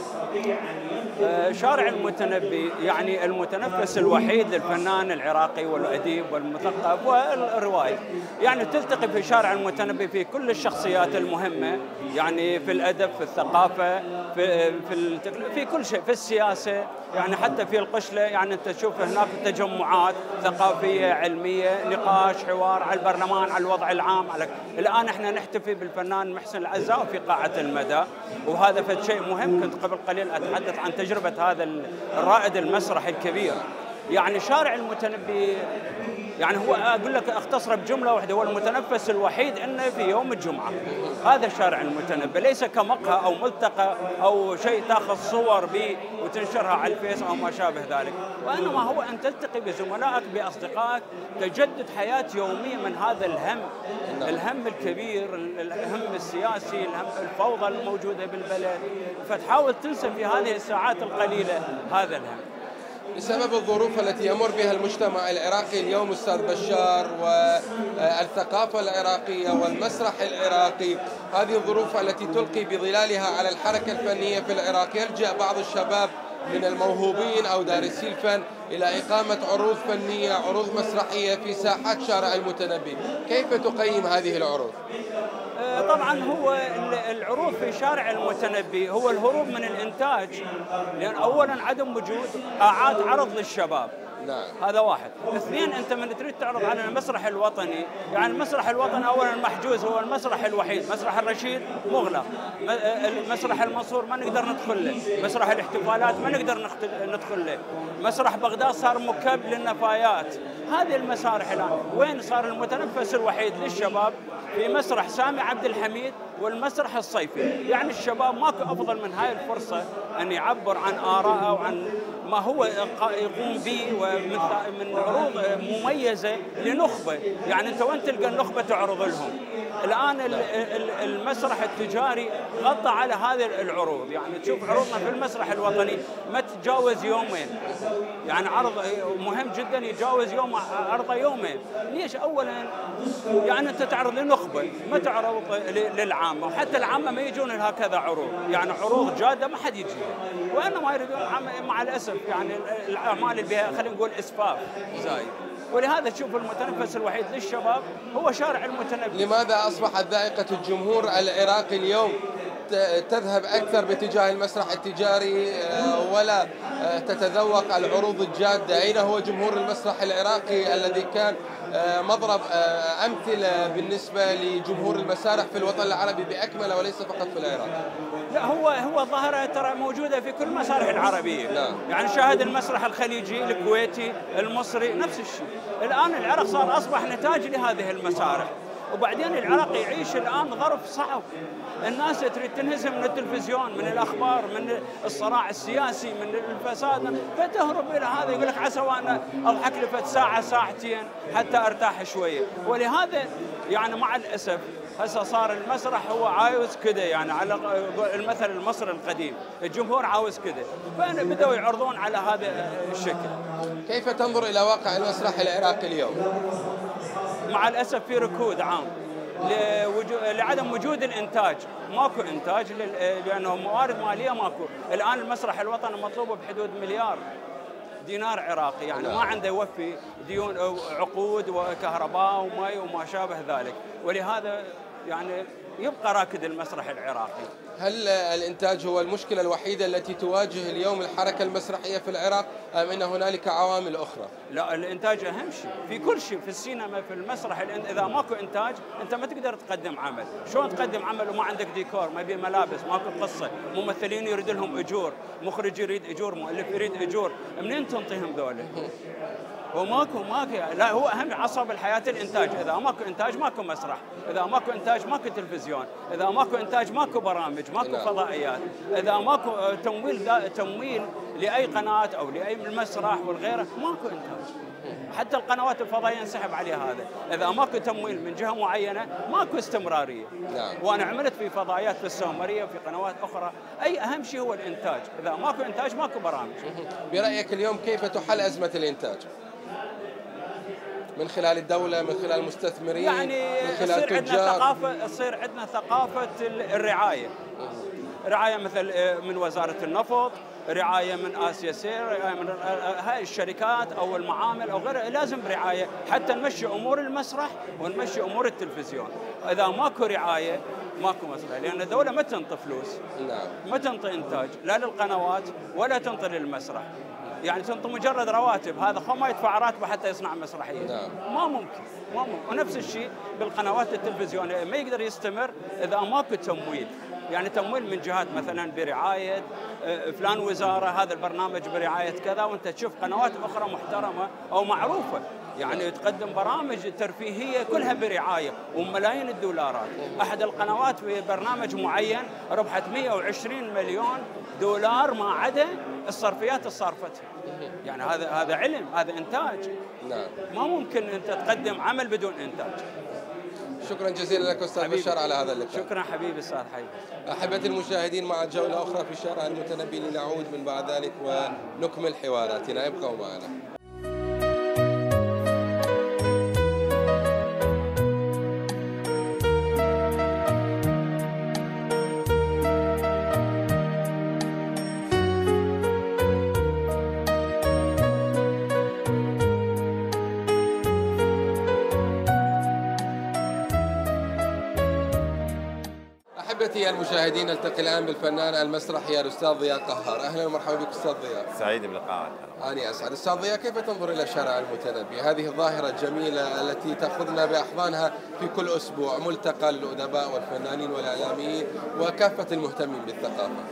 شارع المتنبي يعني المتنفس الوحيد للفنان العراقي والأديب والمثقف والروائي. يعني تلتقي في شارع المتنبي في كل الشخصيات المهمة، يعني في الأدب، في الثقافة، في في, في كل شيء، في السياسة، يعني حتى في القشلة. يعني أنت تشوف هناك تجمعات ثقافية علمية، نقاش، حوار على البرلمان، على الوضع العام. على الآن احنا نحتفي بالفنان محسن العزاوي في قاعة المدى، وهذا فد شيء مهم. كنت قبل قليل أتحدث عن تجربة هذا الرائد المسرحي الكبير. يعني شارع المتنبي يعني هو أقول لك أختصر بجملة واحدة، هو المتنفس الوحيد إنه في يوم الجمعة. هذا شارع المتنبي، ليس كمقهى أو ملتقى أو شيء تأخذ صور به وتنشرها على الفيس أو ما شابه ذلك، وإنما هو أن تلتقي بزملائك بأصدقائك، تجدد حياة يومية من هذا الهم، الهم الكبير، الهم السياسي، الهم الفوضى الموجودة بالبلد، فتحاول تنسى في هذه الساعات القليلة هذا الهم. بسبب الظروف التي يمر بها المجتمع العراقي اليوم أستاذ بشار، والثقافة العراقية والمسرح العراقي، هذه الظروف التي تلقي بظلالها على الحركة الفنية في العراق، يلجأ بعض الشباب من الموهوبين أو دارسي الفن إلى إقامة عروض فنية، عروض مسرحية في ساحات شارع المتنبي. كيف تقيم هذه العروض؟ طبعا هو العروض في شارع المتنبي هو الهروب من الإنتاج، لأن أولا عدم وجود قاعات عرض للشباب. نعم. هذا واحد. اثنين، أنت من تريد تعرض على المسرح الوطني، يعني المسرح الوطني أولا محجوز، هو المسرح الوحيد. مسرح الرشيد مغلق، مسرح المنصور ما نقدر ندخل له، مسرح الاحتفالات ما نقدر ندخل له، مسرح بغداد صار مكب للنفايات. هذه المسارح الآن وين صار المتنفس الوحيد للشباب في مسرح سامي عبد الحميد والمسرح الصيفي. يعني الشباب ماكو أفضل من هاي الفرصة أن يعبر عن آراءه وعن ما هو يقوم به، ومن من عروض مميزة لنخبة. يعني أنت وين تلقى النخبة تعرض لهم؟ الآن المسرح التجاري غطى على هذه العروض. يعني تشوف عروضنا في المسرح الوطني ما تتجاوز يومين، يعني عرض مهم جدا يتجاوز يوم عرضه يومين. ليش؟ أولا يعني أنت تعرض لنخبة، ما تعرض للعامة، وحتى العامة ما يجون لهكذا عروض، يعني عروض جادة ما حد يجي، وإنما يريدون مع الأسف يعني الأعمال اللي بها خلينا نقول إسفاف زايد. ولهذا تشوف المتنفس الوحيد للشباب هو شارع المتنبي. لماذا أصبحت ذائقة الجمهور العراقي اليوم تذهب أكثر باتجاه المسرح التجاري ولا تتذوق العروض الجادة؟ أين هو جمهور المسرح العراقي الذي كان مضرب أمثلة بالنسبة لجمهور المسارح في الوطن العربي بأكمله وليس فقط في العراق؟ لا، هو هو ظاهرة ترى موجودة في كل المسارح العربية. نعم. يعني شاهد المسرح الخليجي، الكويتي، المصري، نفس الشيء. الآن العراق صار أصبح نتاج لهذه المسارح. وبعدين العراق يعيش الآن ظرف صعب، الناس تريد تنهزم من التلفزيون، من الأخبار، من الصراع السياسي، من الفساد، فتهرب إلى هذا. يقول لك عسى وأنا أضحك لفت ساعة ساعتين حتى أرتاح شوية. ولهذا يعني مع الأسف هسه صار المسرح هو عاوز كده، يعني على المثل المصري القديم الجمهور عاوز كده، فبدأوا يعرضون على هذا الشكل. كيف تنظر إلى واقع المسرح العراقي اليوم؟ مع الأسف في ركود عام لعدم وجود الإنتاج، ماكو إنتاج لأنه موارد مالية ماكو. الآن المسرح الوطني مطلوب بحدود مليار دينار عراقي، يعني ما عنده يوفي ديون عقود وكهرباء وماء وما شابه ذلك. ولهذا يعني يبقى راكد المسرح العراقي. هل الإنتاج هو المشكلة الوحيدة التي تواجه اليوم الحركة المسرحية في العراق أم أن هنالك عوامل أخرى؟ لا، الإنتاج أهم شيء في كل شيء، في السينما، في المسرح. إذا ماكو إنتاج أنت ما تقدر تقدم عمل. شلون تقدم عمل وما عندك ديكور، ما بيه ملابس، ماكو قصة، ممثلين يريد لهم أجور، مخرج يريد أجور، مؤلف يريد أجور، منين تنطيهم ذولا؟ وماكو ماكو لا، هو اهم عصب الحياه الانتاج. اذا ماكو انتاج ماكو مسرح، اذا ماكو انتاج ماكو تلفزيون، اذا ماكو انتاج ماكو برامج، ماكو فضائيات، اذا ماكو تمويل تمويل لاي قناه او لاي مسرح والغيره ماكو انتاج. حتى القنوات الفضائيه ينسحب عليها هذا. اذا ماكو تمويل من جهه معينه ماكو استمراريه. نعم. وانا عملت في فضائيات في السومريه وفي قنوات اخرى، اي اهم شيء هو الانتاج. اذا ماكو انتاج ماكو برامج. برايك اليوم كيف تحل ازمه الانتاج؟ من خلال الدولة، من خلال المستثمرين، يعني من خلال يصير التجار؟ عندنا ثقافة، يصير عندنا ثقافة الرعاية. رعاية مثل من وزارة النفط، رعاية من آسيا سير، رعاية من هاي الشركات أو المعامل أو غيرها، لازم رعاية حتى نمشي أمور المسرح ونمشي أمور التلفزيون. إذا ماكو رعاية ماكو مسرح، لأن الدولة ما تنطي فلوس. نعم. ما تنطي إنتاج لا للقنوات ولا تنطي للمسرح. يعني تنطي مجرد رواتب، هذا خو ما يدفع راتبه حتى يصنع مسرحيه. نعم. ما ممكن، ما ممكن. ونفس الشيء بالقنوات التلفزيونيه، ما يقدر يستمر اذا ماكو تمويل. يعني تمويل من جهات مثلا برعايه فلان وزاره، هذا البرنامج برعايه كذا، وانت تشوف قنوات اخرى محترمه او معروفه يعني تقدم برامج ترفيهيه كلها برعايه وملايين الدولارات. احد القنوات في برنامج معين ربحت مئة وعشرين مليون دولار ما عدا الصرفيات اللي صرفتها. يعني هذا هذا علم، هذا انتاج. نعم. ما ممكن انت تقدم عمل بدون انتاج. شكرا جزيلا لك استاذ بشار على هذا اللقاء. شكرا حبيبي استاذ حي. احبتي المشاهدين، مع جوله اخرى في شارع المتنبي لنعود من بعد ذلك ونكمل حواراتنا، ابقوا معنا. احبتي المشاهدين، نلتقي الان بالفنان المسرحي الاستاذ ضياء قهار. اهلا ومرحبا بك استاذ ضياء. سعيد بلقائك. اني اسعد. استاذ ضياء، كيف تنظر الى شارع المتنبي، هذه الظاهره الجميله التي تاخذنا باحضانها في كل اسبوع، ملتقى للادباء والفنانين والاعلاميين وكافه المهتمين بالثقافه؟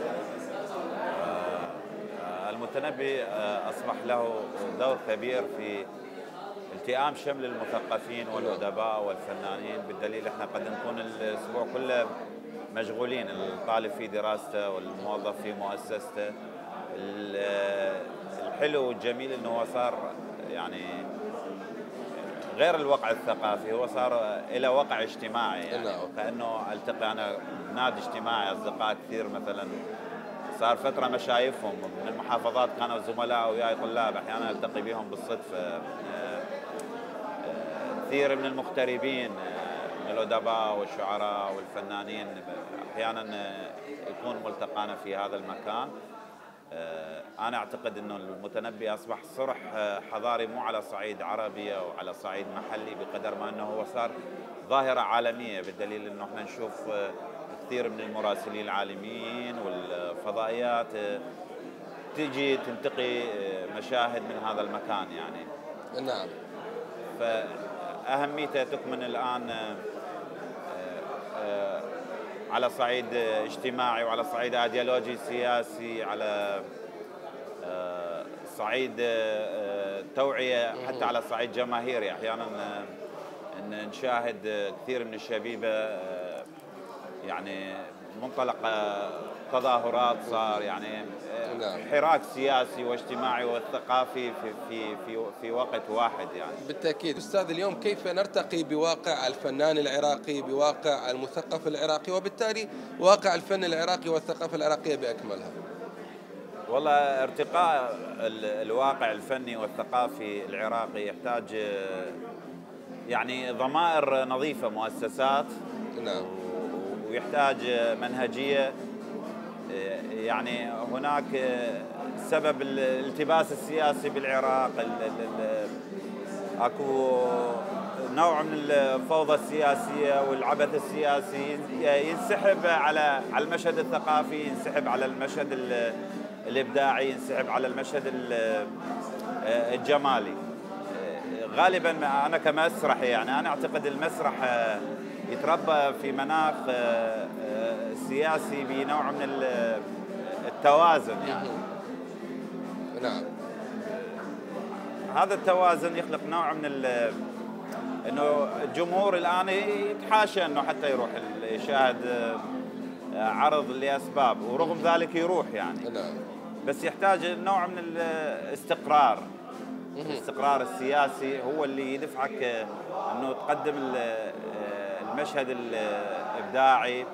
المتنبي اصبح له دور كبير في التئام شمل المثقفين والأدباء والفنانين، بالدليل احنا قد نكون الأسبوع كله مشغولين، الطالب في دراسته والموظف في مؤسسته. الحلو والجميل انه هو صار يعني غير الوقع الثقافي، هو صار الى وقع اجتماعي، يعني كانه التقي انا بنادي اجتماعي اصدقاء كثير، مثلا صار فتره مشايفهم من المحافظات كانوا زملاء وياي طلاب، احيانا التقي بهم بالصدفه. كثير من المغتربين من الادباء والشعراء والفنانين احيانا يكون ملتقانا في هذا المكان. أنا أعتقد أنه المتنبي أصبح صرح حضاري مو على صعيد عربي أو على صعيد محلي بقدر ما أنه هو صار ظاهرة عالمية، بالدليل أنه احنا نشوف كثير من المراسلين العالميين والفضائيات تجي تنتقي مشاهد من هذا المكان يعني. نعم. فأهميته تكمن الآن على صعيد اجتماعي وعلى صعيد ايديولوجي سياسي، على صعيد توعية، حتى على صعيد جماهيري. احيانا نشاهد كثير من الشبيبة يعني منطلق تظاهرات صار يعني حراك سياسي واجتماعي وثقافي في في في في وقت واحد يعني. بالتاكيد استاذ، اليوم كيف نرتقي بواقع الفنان العراقي، بواقع المثقف العراقي، وبالتالي واقع الفن العراقي والثقافه العراقيه باكملها؟ والله ارتقاء الواقع الفني والثقافي العراقي يحتاج يعني ضمائر نظيفه، مؤسسات، نعم، ويحتاج منهجيه. يعني هناك سبب الالتباس السياسي بالعراق، اكو نوع من الفوضى السياسيه والعبث السياسي ينسحب على على المشهد الثقافي، ينسحب على المشهد الابداعي، ينسحب على المشهد الجمالي. غالبا انا كمسرحي يعني انا اعتقد المسرح يتربى في مناخ سياسي بنوع من التوازن يعني. نعم. هذا التوازن يخلق نوع من انه الجمهور الان يتحاشى انه حتى يروح يشاهد عرض لاسباب، ورغم ذلك يروح يعني. نعم. بس يحتاج نوع من الاستقرار. الاستقرار السياسي هو اللي يدفعك انه تقدم المشهد الابداعي،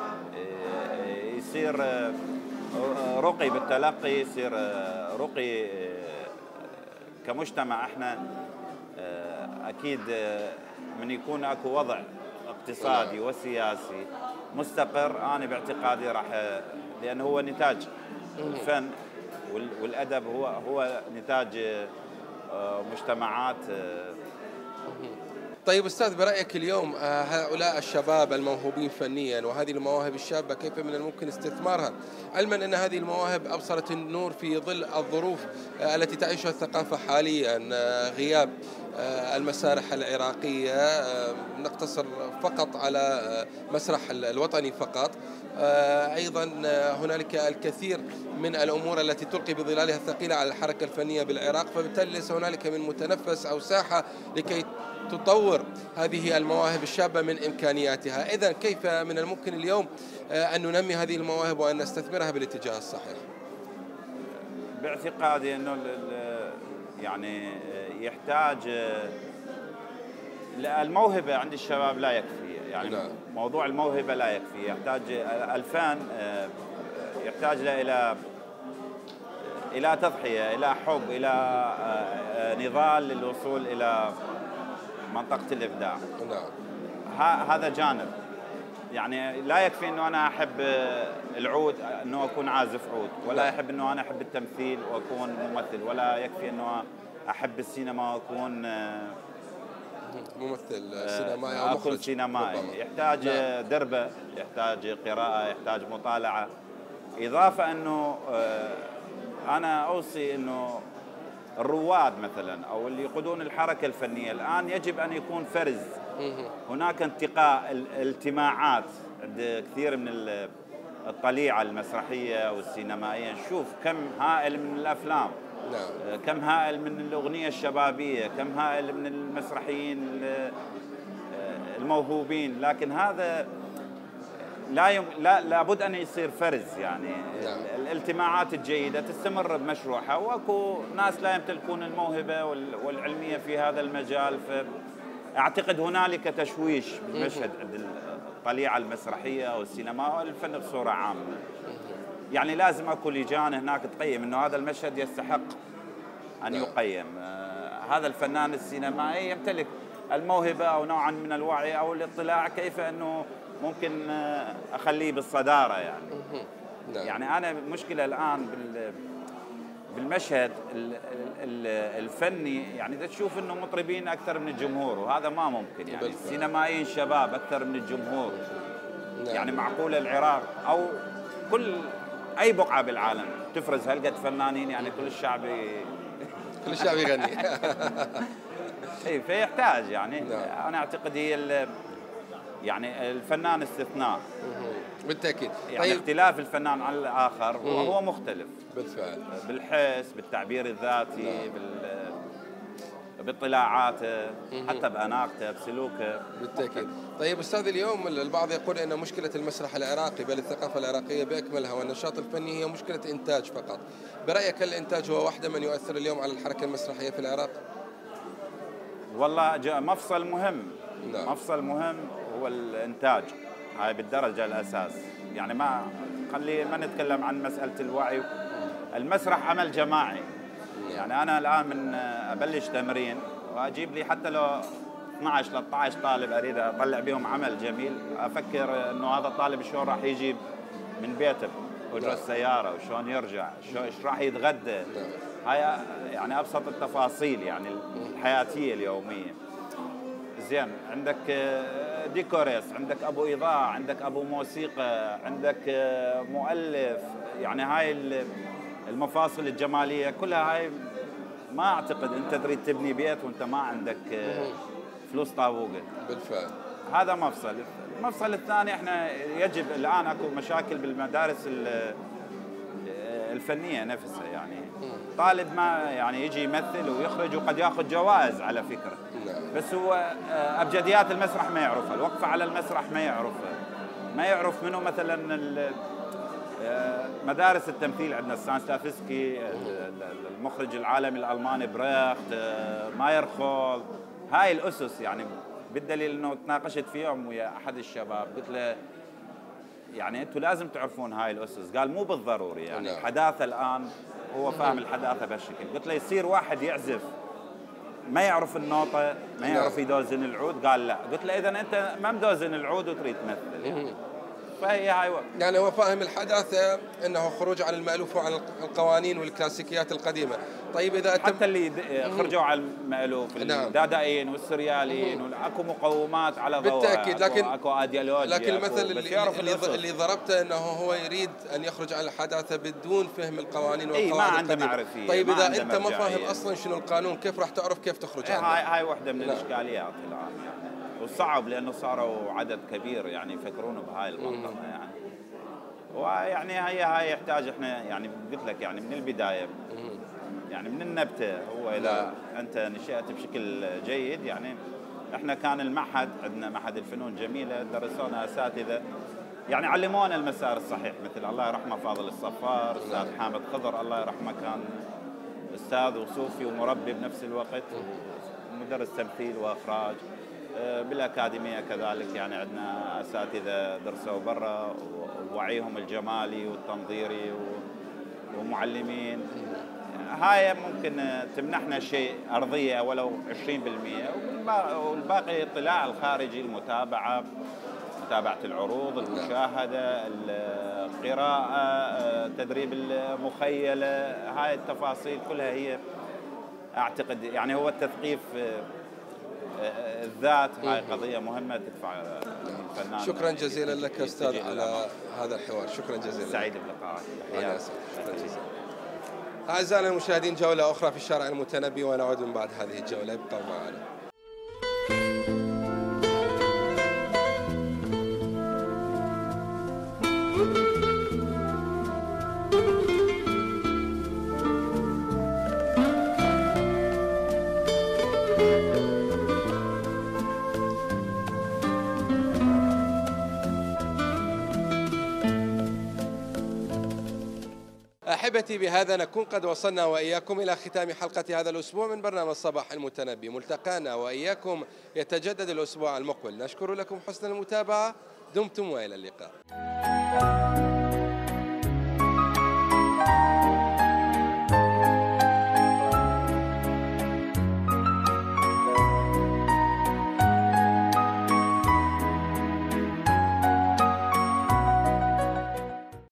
يصير رقي بالتلقي، يصير رقي كمجتمع. احنا اكيد من يكون اكو وضع اقتصادي وسياسي مستقر، انا باعتقادي راح، لانه هو نتاج الفن والادب، هو هو نتاج مجتمعات. طيب أستاذ، برأيك اليوم هؤلاء الشباب الموهوبين فنيا وهذه المواهب الشابة كيف من الممكن استثمارها، علما أن هذه المواهب أبصرت النور في ظل الظروف التي تعيشها الثقافة حاليا، غياب المسارح العراقية، نقتصر فقط على مسرح الوطني فقط، أيضا هنالك الكثير من الأمور التي تلقي بظلالها الثقيلة على الحركة الفنية بالعراق، فبالتالي ليس هنالك من متنفس أو ساحة لكي تطور هذه المواهب الشابة من إمكانياتها. إذن كيف من الممكن اليوم أن ننمي هذه المواهب وأن نستثمرها بالاتجاه الصحيح؟ باعتقادي أنه يعني يحتاج الموهبة عند الشباب لا يكفي، يعني لا. موضوع الموهبة لا يكفي، يحتاج الفن، يحتاج إلى إلى تضحية، إلى حب، إلى نضال للوصول إلى منطقة الإبداع. نعم. هذا جانب، يعني لا يكفي إنه أنا أحب العود إنه أكون عازف عود، ولا يحب إنه أنا أحب التمثيل وأكون ممثل، ولا يكفي إنه أحب السينما وأكون ممثل سينمائي أو مخرج سينمائي. يحتاج نعم. دربة، يحتاج قراءة، يحتاج مطالعة. إضافة إنه أنا أوصي إنه الرواد مثلا أو اللي يقودون الحركة الفنية الآن يجب أن يكون فرز. هناك انتقاء التماعات عند كثير من الطليعة المسرحية والسينمائية، نشوف كم هائل من الأفلام نعم. كم هائل من الأغنية الشبابية، كم هائل من المسرحيين الموهوبين، لكن هذا لا يم... لا لابد ان يصير فرز يعني. نعم. الالتماعات الجيده تستمر بمشروعها، واكو ناس لا يمتلكون الموهبه والعلميه في هذا المجال، فاعتقد هنالك تشويش بالمشهد عند الطليعه المسرحيه او السينما والفن بصوره عامه. يعني لازم اكو لجان هناك تقيم انه هذا المشهد يستحق ان يقيم. آه هذا الفنان السينمائي يمتلك الموهبه او نوعا من الوعي او الاطلاع كيف انه ممكن اخليه بالصداره يعني. نعم. يعني انا مشكله الان بالمشهد الفني، يعني تشوف انه مطربين اكثر من الجمهور، وهذا ما ممكن يعني. السينمائيين شباب اكثر من الجمهور. نعم. يعني معقول العراق او كل اي بقعه بالعالم تفرز هالقد فنانين، يعني كل الشعب كل الشعب يغني. اي فيحتاج يعني. نعم. انا اعتقد هي يعني الفنان استثناء بالتاكيد. يعني طيب. اختلاف الفنان عن الاخر وهو مختلف بالفعل، بالحس، بالتعبير الذاتي. نعم. بال باطلاعاته، حتى باناقته، بسلوكه بالتاكيد. طيب استاذ، اليوم البعض يقول ان مشكله المسرح العراقي بل الثقافه العراقيه باكملها والنشاط الفني هي مشكله انتاج فقط. برايك الانتاج هو واحده من يؤثر اليوم على الحركه المسرحيه في العراق؟ والله جاء مفصل مهم. نعم. مفصل مهم هو الانتاج، هاي بالدرجه الاساس. يعني ما خلي ما نتكلم عن مساله الوعي. المسرح عمل جماعي. يعني انا الان من ابلش تمرين واجيب لي حتى لو اثنعش ثلاثة عشر طالب اريد اطلع بهم عمل جميل، افكر انه هذا الطالب شلون راح يجي من بيته اجره السياره وشلون يرجع، شلون ايش راح يتغدى. هاي يعني ابسط التفاصيل يعني الحياتيه اليوميه. زين، عندك ديكوريس، عندك ابو ايضاع، عندك ابو موسيقى، عندك مؤلف. يعني هاي المفاصل الجماليه كلها هاي ما اعتقد انت تريد تبني بيت وانت ما عندك فلوس طابوقه. بالفعل. هذا مفصل. المفصل الثاني، احنا يجب الان اكو مشاكل بالمدارس الفنيه نفسها. يعني طالب ما يعني يجي يمثل ويخرج وقد ياخذ جوائز على فكره. نعم. بس هو ابجديات المسرح ما يعرفها، الوقفه على المسرح ما يعرفها، ما يعرف منه مثلا مدارس التمثيل. عندنا ستانسلافسكي، المخرج العالمي الالماني بريخت، مايرخول. هاي الاسس يعني، بالدليل انه تناقشت في يوم ويا احد الشباب قلت له يعني انتم لازم تعرفون هاي الاسس. قال مو بالضروري يعني. الحداثه الان هو فاهم الحداثه بهالشكل. قلت له يصير واحد يعزف ما يعرف النوطه، ما يعرف يدوزن العود. قال لا. قلت له اذا انت ما مدوزن العود وتريد تمثل يعني. فهي هاي و... يعني هو فاهم الحداثه انه خروج عن المالوف وعن القوانين والكلاسيكيات القديمه. طيب اذا حتى أتم... اللي خرجوا على المالوف، نعم. الدادائيين والسرياليين اكو مقومات على ضوء بالتاكيد، لكن اكو ايديولوجيا. لكن المثل اللي, اللي, اللي ضربته انه هو يريد ان يخرج عن الحداثه بدون فهم القوانين والقواعد. اي ما عنده معرفيه. طيب اذا انت ما فاهم اصلا شنو القانون، كيف راح تعرف كيف تخرج عنه؟ هاي هاي وحده من الاشكاليات الان يعني. وصعب لانه صاروا عدد كبير يعني يفكرون بهاي المنطقه يعني. ويعني هي هاي يحتاج احنا يعني قلت لك يعني من البدايه يعني من النبته. هو اذا انت نشأت بشكل جيد يعني. احنا كان المعهد عندنا معهد الفنون جميله، درسونا اساتذه يعني علمونا المسار الصحيح، مثل الله يرحمه فاضل الصفار، استاذ حامد خضر الله يرحمه كان استاذ وصوفي ومربي بنفس الوقت، مدرس تمثيل واخراج. بالاكاديميه كذلك يعني عندنا اساتذه درسوا برا ووعيهم الجمالي والتنظيري ومعلمين. هاي ممكن تمنحنا شيء ارضيه ولو عشرين بالمئة، والباقي الاطلاع الخارجي، المتابعه، متابعه العروض، المشاهده، القراءه، تدريب المخيله. هاي التفاصيل كلها هي اعتقد يعني هو التثقيف الذات. هاي قضيه مهمه تدفع الفنان. شكرا جزيلا لك استاذ على هذا الحوار. شكرا جزيلا. سعيد بلقائك. شكرا جزيلا. اعزائنا المشاهدين، جوله اخرى في الشارع المتنبي ونعود من بعد هذه الجوله. ابقوا معنا. أحبتي، بهذا نكون قد وصلنا وإياكم إلى ختام حلقة هذا الأسبوع من برنامج صباح المتنبي. ملتقانا وإياكم يتجدد الأسبوع المقبل. نشكر لكم حسن المتابعة، دمتم وإلى اللقاء.